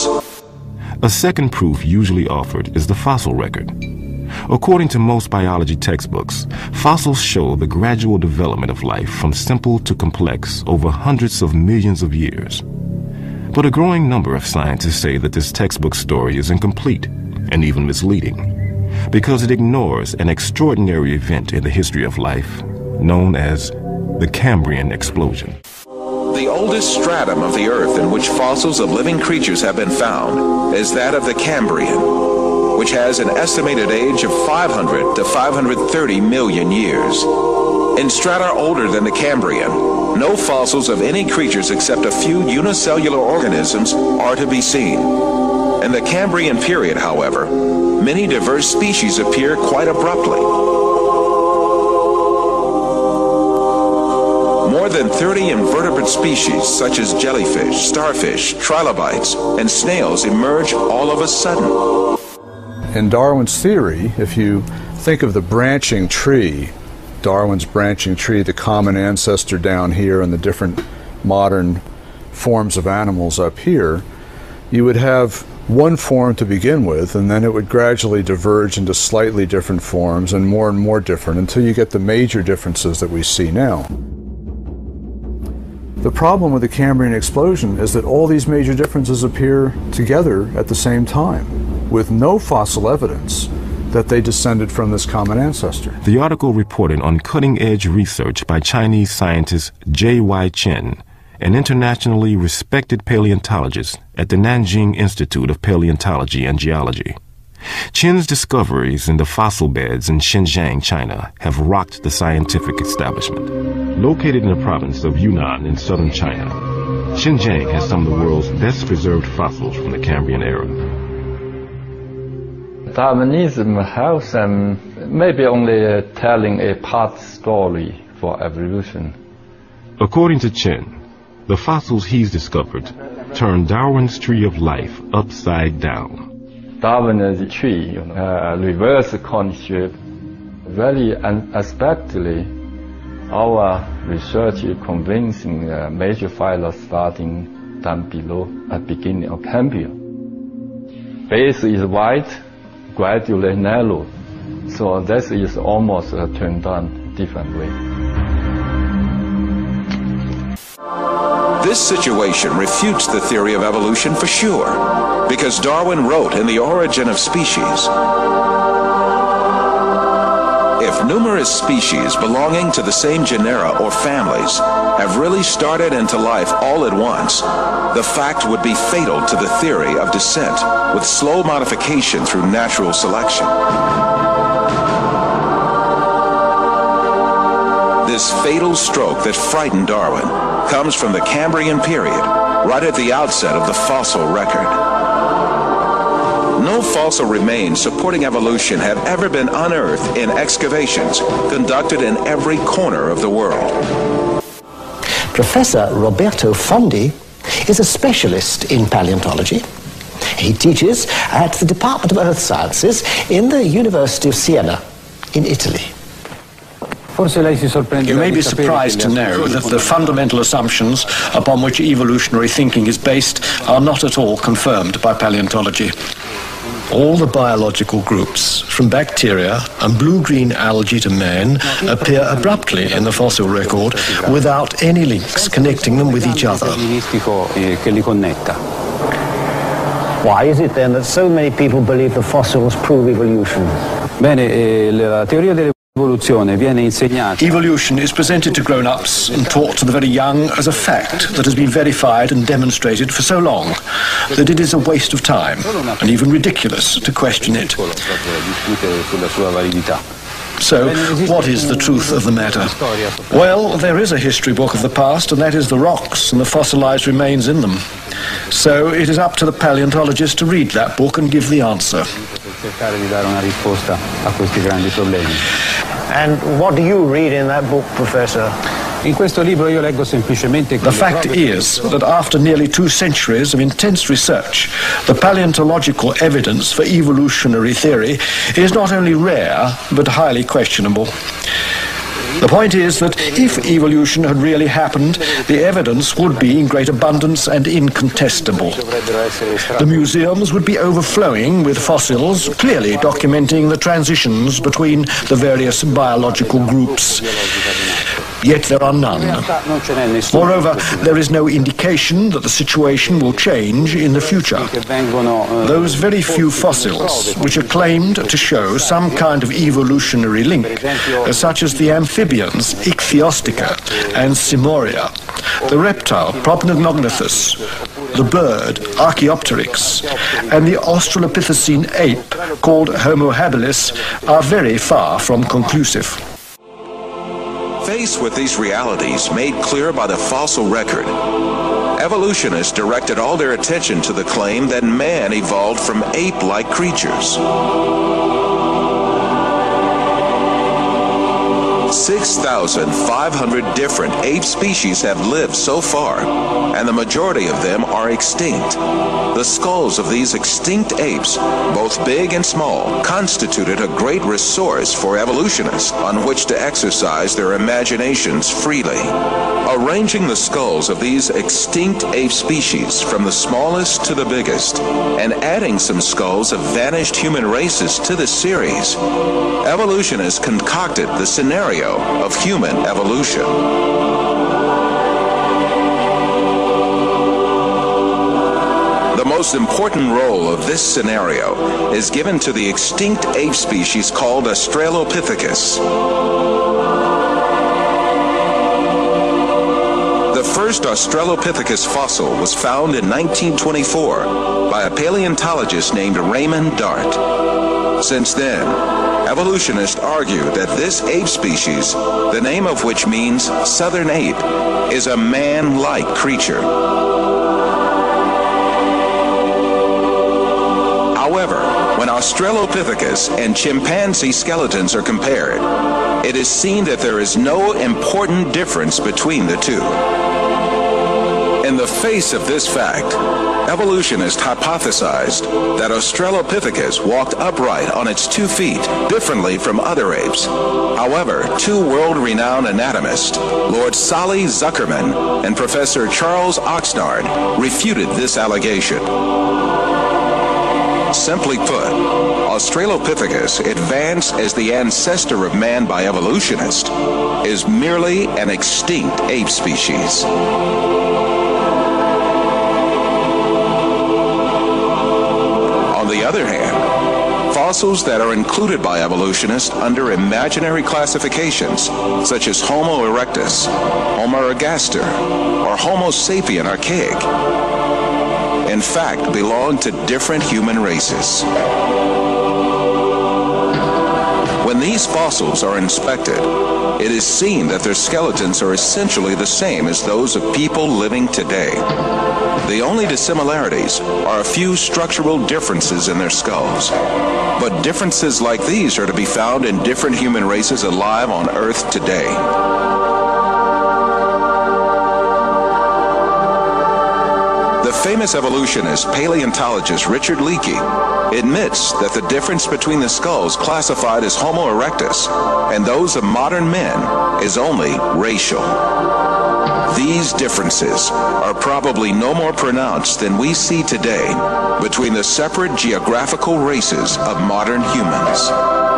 A second proof usually offered is the fossil record. According to most biology textbooks, fossils show the gradual development of life from simple to complex over hundreds of millions of years. But a growing number of scientists say that this textbook story is incomplete and even misleading, because it ignores an extraordinary event in the history of life known as the Cambrian explosion. The oldest stratum of the Earth in which fossils of living creatures have been found is that of the Cambrian, which has an estimated age of five hundred to five hundred thirty million years. In strata older than the Cambrian, no fossils of any creatures except a few unicellular organisms are to be seen. In the Cambrian period, however, many diverse species appear quite abruptly. More than thirty invertebrate species such as jellyfish, starfish, trilobites, and snails emerge all of a sudden. In Darwin's theory, if you think of the branching tree, Darwin's branching tree, the common ancestor down here and the different modern forms of animals up here, you would have one form to begin with, and then it would gradually diverge into slightly different forms and more and more different until you get the major differences that we see now. The problem with the Cambrian explosion is that all these major differences appear together at the same time, with no fossil evidence that they descended from this common ancestor. The article reported on cutting-edge research by Chinese scientist J Y Chen, an internationally respected paleontologist at the Nanjing Institute of Paleontology and Geology. Chen's discoveries in the fossil beds in Xinjiang, China, have rocked the scientific establishment. Located in the province of Yunnan in southern China, Xinjiang has some of the world's best preserved fossils from the Cambrian era. Darwinism helps them maybe only uh, telling a part story for evolution. According to Chen, the fossils he's discovered turn Darwin's tree of life upside down. Darwin's tree, you know, uh, reverse coinship, very unexpectedly, our research is convincing uh, major phyla starting down below at beginning of Cambrian. Base is wide, gradually narrow, so this is almost uh, turned on different way. This situation refutes the theory of evolution for sure, because Darwin wrote in The Origin of Species, if numerous species belonging to the same genera or families have really started into life all at once, the fact would be fatal to the theory of descent with slow modification through natural selection. This fatal stroke that frightened Darwin comes from the Cambrian period, right at the outset of the fossil record. No fossil remains supporting evolution have ever been unearthed in excavations conducted in every corner of the world. Professor Roberto Fondi is a specialist in paleontology. He teaches at the Department of Earth Sciences in the University of Siena in Italy. You may be surprised to know that the fundamental assumptions upon which evolutionary thinking is based are not at all confirmed by paleontology. All the biological groups, from bacteria and blue-green algae to man, appear abruptly in the fossil record without any links connecting them with each other. Why is it then that so many people believe the fossils prove evolution? Evolution is presented to grown-ups and taught to the very young as a fact that has been verified and demonstrated for so long that it is a waste of time and even ridiculous to question it. So, what is the truth of the matter? Well, there is a history book of the past, and that is the rocks and the fossilized remains in them. So, it is up to the paleontologist to read that book and give the answer. And what do you read in that book, Professor? The fact is that after nearly two centuries of intense research, the paleontological evidence for evolutionary theory is not only rare, but highly questionable. The point is that if evolution had really happened, the evidence would be in great abundance and incontestable. The museums would be overflowing with fossils, clearly documenting the transitions between the various biological groups. Yet there are none. Moreover, there is no indication that the situation will change in the future. Those very few fossils which are claimed to show some kind of evolutionary link, such as the amphibians Ichthyostica and Simoria, the reptile Propenognathus, the bird Archaeopteryx, and the Australopithecine ape called Homo habilis are very far from conclusive. Faced with these realities made clear by the fossil record, evolutionists directed all their attention to the claim that man evolved from ape-like creatures. six thousand five hundred different ape species have lived so far, and the majority of them are extinct. The skulls of these extinct apes, both big and small, constituted a great resource for evolutionists on which to exercise their imaginations freely. Arranging the skulls of these extinct ape species from the smallest to the biggest, and adding some skulls of vanished human races to the series, evolutionists concocted the scenario of human evolution. The most important role of this scenario is given to the extinct ape species called Australopithecus. The first Australopithecus fossil was found in nineteen twenty-four by a paleontologist named Raymond Dart. Since then, evolutionists argue that this ape species, the name of which means southern ape, is a man-like creature. However, when Australopithecus and chimpanzee skeletons are compared, it is seen that there is no important difference between the two. In the face of this fact, evolutionists hypothesized that Australopithecus walked upright on its two feet differently from other apes. However, two world-renowned anatomists, Lord Solly Zuckerman and Professor Charles Oxnard, refuted this allegation. Simply put, Australopithecus, advanced as the ancestor of man by evolutionists, is merely an extinct ape species. On the other hand, fossils that are included by evolutionists under imaginary classifications, such as Homo erectus, Homo ergaster, or Homo sapien archaic, in fact belong to different human races. When these fossils are inspected, it is seen that their skeletons are essentially the same as those of people living today. The only dissimilarities are a few structural differences in their skulls. But differences like these are to be found in different human races alive on Earth today. The famous evolutionist paleontologist Richard Leakey admits that the difference between the skulls classified as Homo erectus and those of modern men is only racial. These differences are probably no more pronounced than we see today between the separate geographical races of modern humans.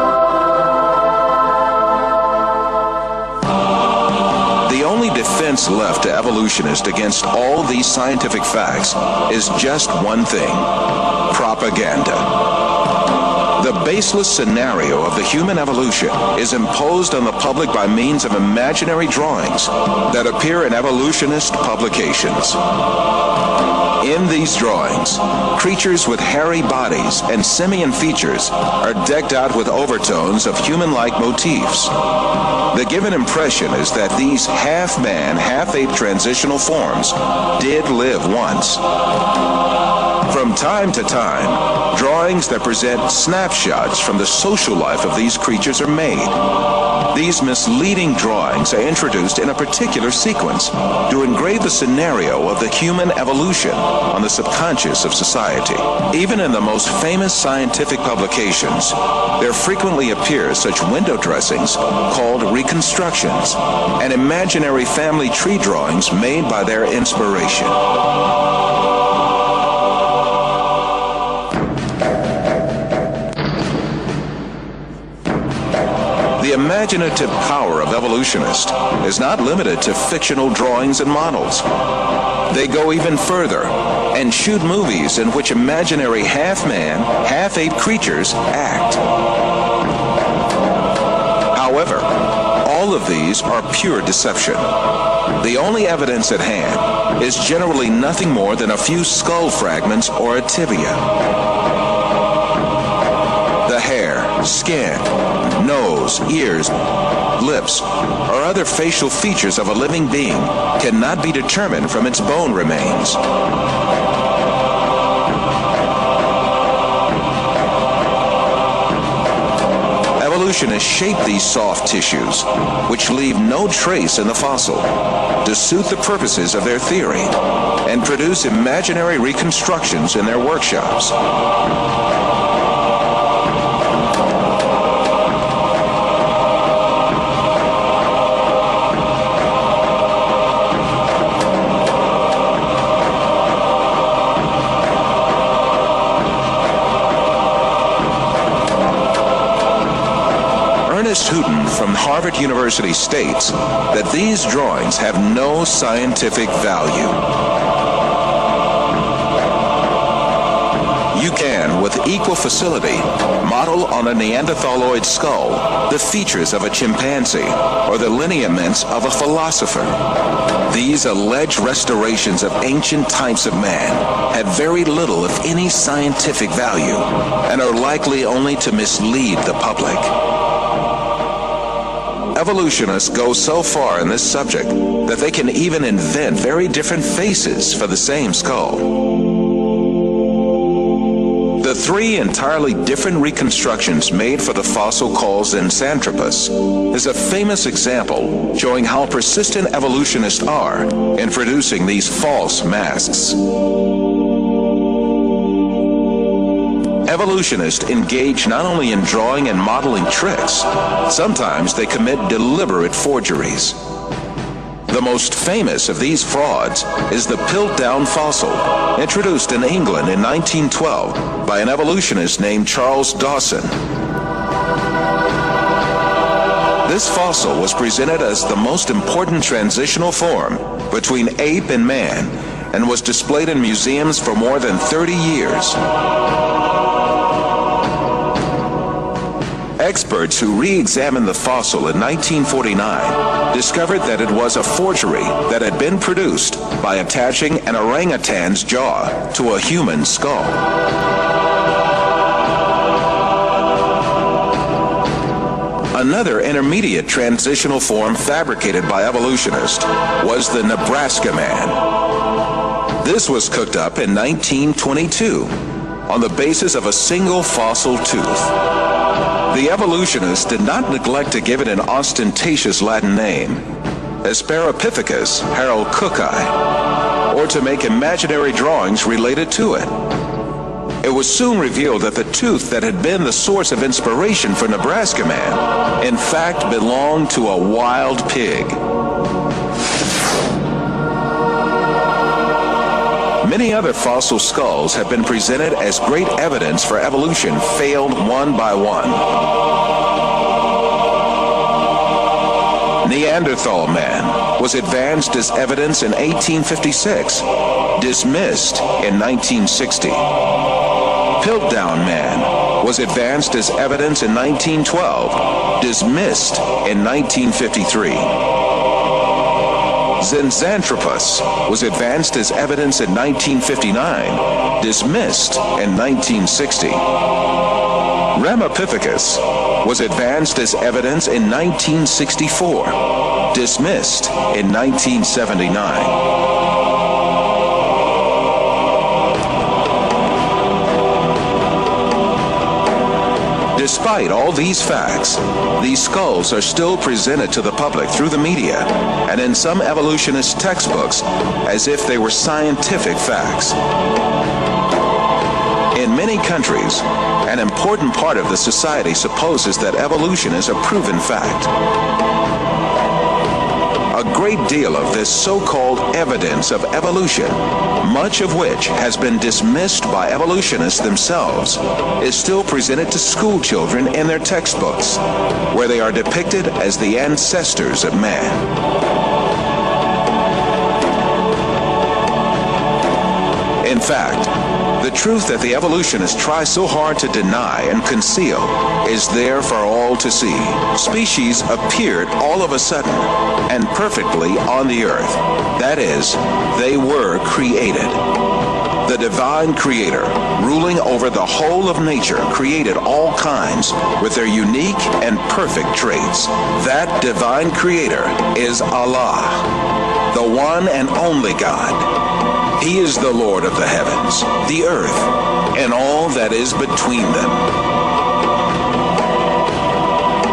The only defense left to evolutionists against all these scientific facts is just one thing: propaganda. The baseless scenario of the human evolution is imposed on the public by means of imaginary drawings that appear in evolutionist publications. In these drawings, creatures with hairy bodies and simian features are decked out with overtones of human-like motifs. The given impression is that these half-man, half-ape transitional forms did live once. From time to time, drawings that present snapshots from the social life of these creatures are made. These misleading drawings are introduced in a particular sequence to engrave the scenario of the human evolution on the subconscious of society. Even in the most famous scientific publications, there frequently appear such window dressings called reconstructions and imaginary family tree drawings made by their inspiration. The imaginative power of evolutionists is not limited to fictional drawings and models. They go even further and shoot movies in which imaginary half-man, half-ape creatures act. However, all of these are pure deception. The only evidence at hand is generally nothing more than a few skull fragments or a tibia. The hair, skin, nose, ears, lips, or other facial features of a living being cannot be determined from its bone remains. evolutionists shape these soft tissues, which leave no trace in the fossil, to suit the purposes of their theory, and produce imaginary reconstructions in their workshops. Ernest Houghton from Harvard University states that these drawings have no scientific value. You can, with equal facility, model on a Neanderthaloid skull the features of a chimpanzee or the lineaments of a philosopher. These alleged restorations of ancient types of man have very little, if any, scientific value and are likely only to mislead the public. Evolutionists go so far in this subject that they can even invent very different faces for the same skull. The three entirely different reconstructions made for the fossil called Zinjanthropus is a famous example showing how persistent evolutionists are in producing these false masks. Evolutionists engage not only in drawing and modeling tricks, sometimes they commit deliberate forgeries. The most famous of these frauds is the Piltdown fossil, introduced in England in nineteen twelve by an evolutionist named Charles Dawson. This fossil was presented as the most important transitional form between ape and man and was displayed in museums for more than thirty years. Experts who re-examined the fossil in nineteen forty-nine discovered that it was a forgery that had been produced by attaching an orangutan's jaw to a human skull. Another intermediate transitional form fabricated by evolutionists was the Nebraska man. This was cooked up in nineteen twenty-two on the basis of a single fossil tooth. The evolutionists did not neglect to give it an ostentatious Latin name, Hesperopithecus haroldcooki, or to make imaginary drawings related to it. It was soon revealed that the tooth that had been the source of inspiration for Nebraska Man, in fact, belonged to a wild pig. Many other fossil skulls have been presented as great evidence for evolution failed one by one. Neanderthal man was advanced as evidence in eighteen fifty-six, dismissed in nineteen sixty. Piltdown man was advanced as evidence in nineteen twelve, dismissed in nineteen fifty-three. Zinjanthropus was advanced as evidence in nineteen fifty-nine, dismissed in nineteen sixty. Ramapithecus was advanced as evidence in nineteen sixty-four, dismissed in nineteen seventy-nine. Despite all these facts, these skulls are still presented to the public through the media and in some evolutionist textbooks as if they were scientific facts. In many countries, an important part of the society supposes that evolution is a proven fact. A great deal of this so-called evidence of evolution, much of which has been dismissed by evolutionists themselves, is still presented to school children in their textbooks, where they are depicted as the ancestors of man. In fact, the truth that the evolutionists try so hard to deny and conceal is there for all to see. Species appeared all of a sudden and perfectly on the earth. That is, they were created. The divine creator, ruling over the whole of nature, created all kinds with their unique and perfect traits. That divine creator is Allah, the one and only God. He is the Lord of the heavens, the earth, and all that is between them.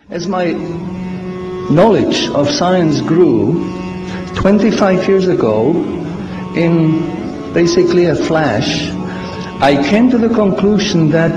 As my knowledge of science grew, twenty-five years ago, in basically a flash, I came to the conclusion that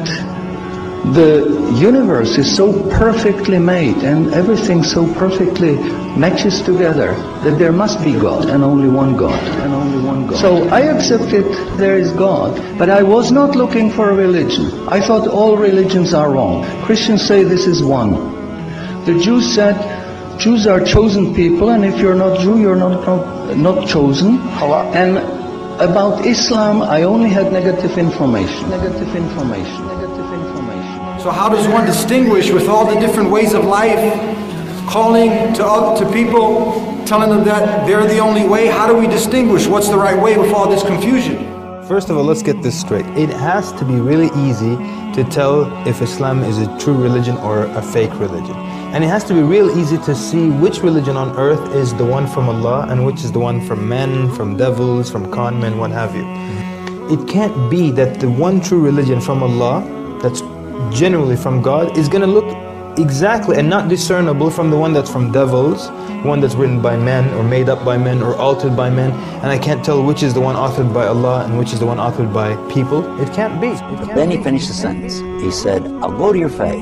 the universe is so perfectly made and everything so perfectly matches together that there must be God and only one God and only one God. So I accepted there is God, but I was not looking for a religion. I thought all religions are wrong. Christians say this is one. The Jews said Jews are chosen people, and if you're not Jew, you're not not, not chosen. And about Islam, I only had negative information. Negative information. Negative information. So how does one distinguish with all the different ways of life, calling to other, to people, telling them that they're the only way? How do we distinguish what's the right way with all this confusion? First of all, let's get this straight. It has to be really easy to tell if Islam is a true religion or a fake religion. And it has to be real easy to see which religion on earth is the one from Allah and which is the one from men, from devils, from con men, what have you. It can't be that the one true religion from Allah, that's generally from God, is going to look exactly and not discernible from the one that's from devils, one that's written by men or made up by men or altered by men, and I can't tell which is the one authored by Allah and which is the one authored by people. It can't be. It can't then be. He finished the sentence. He said, I'll go to your faith.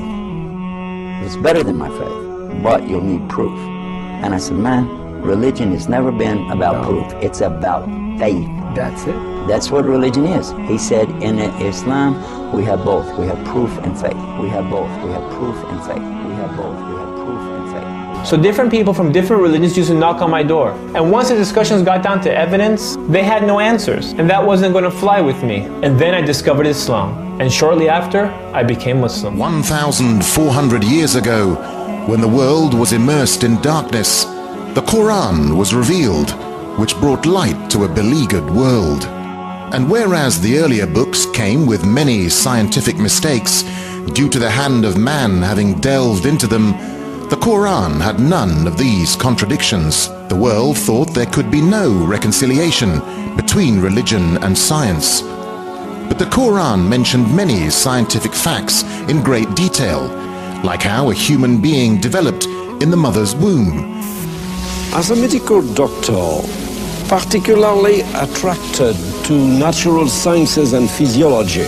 It's better than my faith, but you'll need proof. And I said, man, religion has never been about proof. It's about faith. That's it. That's what religion is. He said, in Islam, we have both. We have proof and faith. We have both. We have proof and faith. We have both. We have proof and faith. So different people from different religions used to knock on my door. And once the discussions got down to evidence, they had no answers. And that wasn't going to fly with me. And then I discovered Islam. And shortly after, I became Muslim. one thousand four hundred years ago, when the world was immersed in darkness, the Quran was revealed, which brought light to a beleaguered world. And whereas the earlier books came with many scientific mistakes, due to the hand of man having delved into them, the Quran had none of these contradictions. The world thought there could be no reconciliation between religion and science. But the Quran mentioned many scientific facts in great detail, like how a human being developed in the mother's womb. As a medical doctor, particularly attracted to natural sciences and physiology,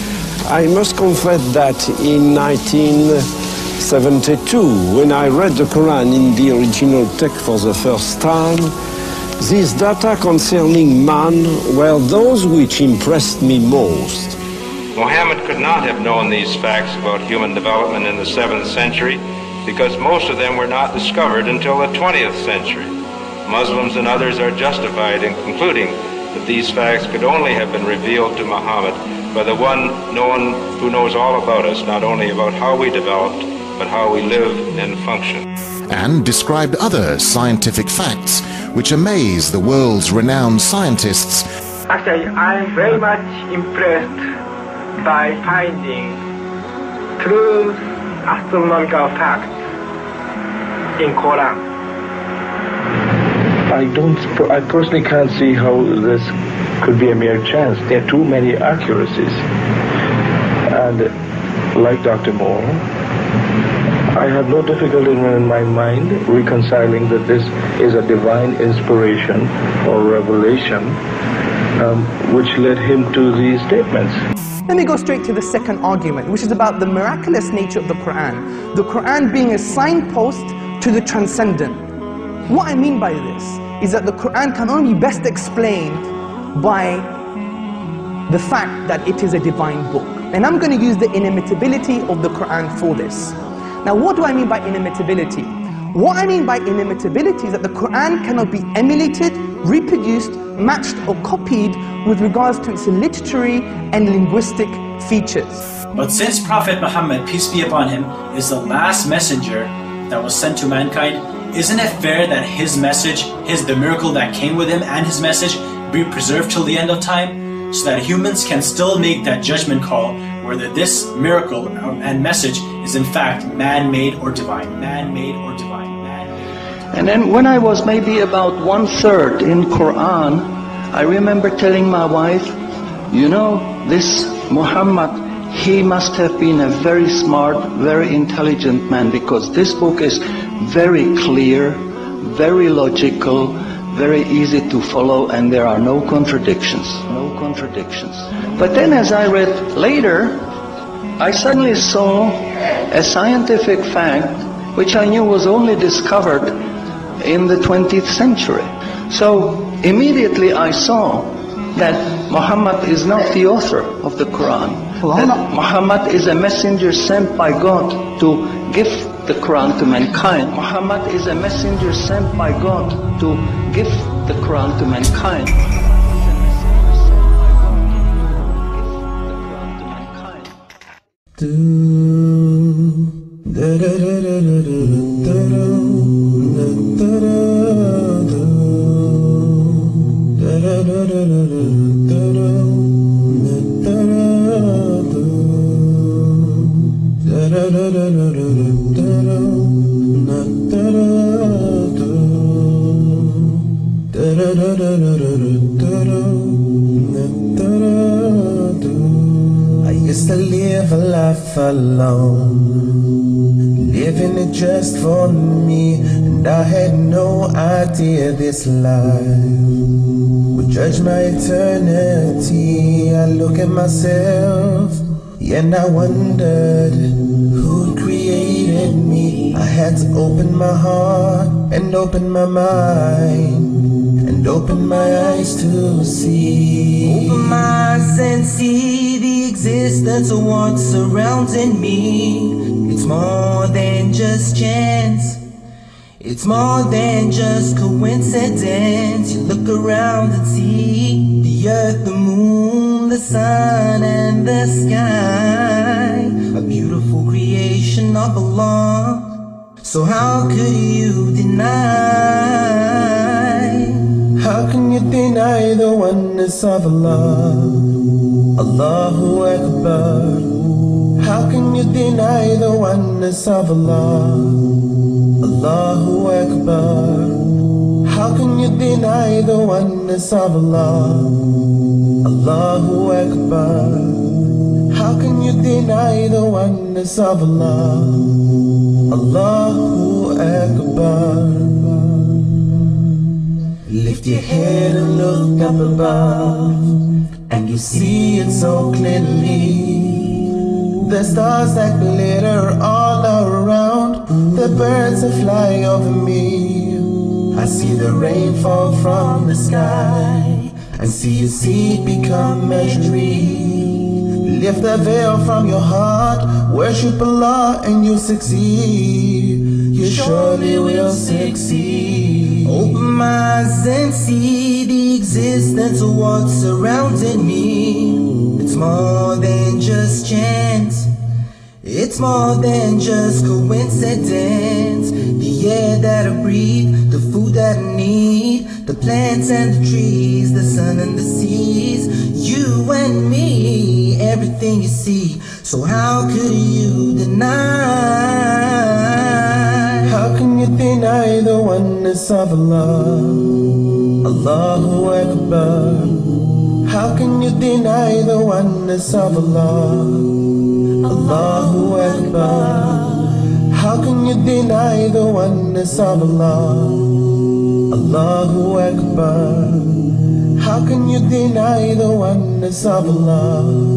I must confess that in nineteen seventy-two, when I read the Quran in the original text for the first time, these data concerning man were those which impressed me most. Muhammad could not have known these facts about human development in the seventh century because most of them were not discovered until the twentieth century. Muslims and others are justified in concluding that these facts could only have been revealed to Muhammad by the one known who knows all about us, not only about how we developed, but how we live and function. And described other scientific facts which amaze the world's renowned scientists. Actually, I'm very much impressed by finding true astronomical facts in Quran. I don't, I personally can't see how this could be a mere chance. There are too many accuracies. And like Doctor Moore, I have no difficulty in my mind reconciling that this is a divine inspiration or revelation um, which led him to these statements. Let me go straight to the second argument, which is about the miraculous nature of the Quran. The Quran being a signpost to the transcendent. What I mean by this is that the Quran can only be best explained by the fact that it is a divine book. And I'm going to use the inimitability of the Quran for this. Now, what do I mean by inimitability? What I mean by inimitability is that the Quran cannot be emulated, reproduced, matched or copied with regards to its literary and linguistic features. But since Prophet Muhammad, peace be upon him, is the last messenger that was sent to mankind, isn't it fair that his message, his the miracle that came with him and his message be preserved till the end of time, so that humans can still make that judgment call whether this miracle and message is in fact man-made or divine, man-made or divine, man-made. And then when I was maybe about one-third in Quran, I remember telling my wife, you know, this Muhammad he must have been a very smart, very intelligent man, because this book is very clear, very logical, very easy to follow, and there are no contradictions. No contradictions. But then as I read later, I suddenly saw a scientific fact which I knew was only discovered in the twentieth century. So immediately I saw that Muhammad is not the author of the Quran. That Muhammad is a messenger sent by God to give the Quran to mankind. Muhammad is a messenger sent by God to give the Quran to mankind. I used to live a life alone, living it just for me, and I had no idea this life would judge my eternity. I look at myself, and I wondered who created me. I had to open my heart and open my mind and open my eyes to see. Open my eyes and see the existence of what's surrounding me. It's more than just chance, it's more than just coincidence. You look around and see the earth, the moon, the sun and the sky, a beautiful creation of Allah. So how could you deny? How can you deny the oneness of Allah? Allahu Akbar. How can you deny the oneness of Allah? Allahu Akbar. How can you deny the oneness of Allah? Allahu Akbar. How can you deny the oneness of Allah? Allahu Akbar. Lift your head and look up above, and you see it so clearly. The stars that glitter all around, the birds are flying over me. I see the rain fall from the sky, and see your seed become a tree. Lift the veil from your heart, worship Allah and you'll succeed. You surely will succeed. Open my eyes and see the existence of what's surrounding me. It's more than just chance, it's more than just coincidence. The air that I breathe, the food that I need, the plants and the trees, the sun and the seas, you and me, everything you see. So how could you deny? How can you deny the oneness of Allah? Allahu Akbar. How can you deny the oneness of Allah? Allahu Akbar. How can you deny the oneness of Allah? Allahu Akbar. How can you deny the oneness of Allah?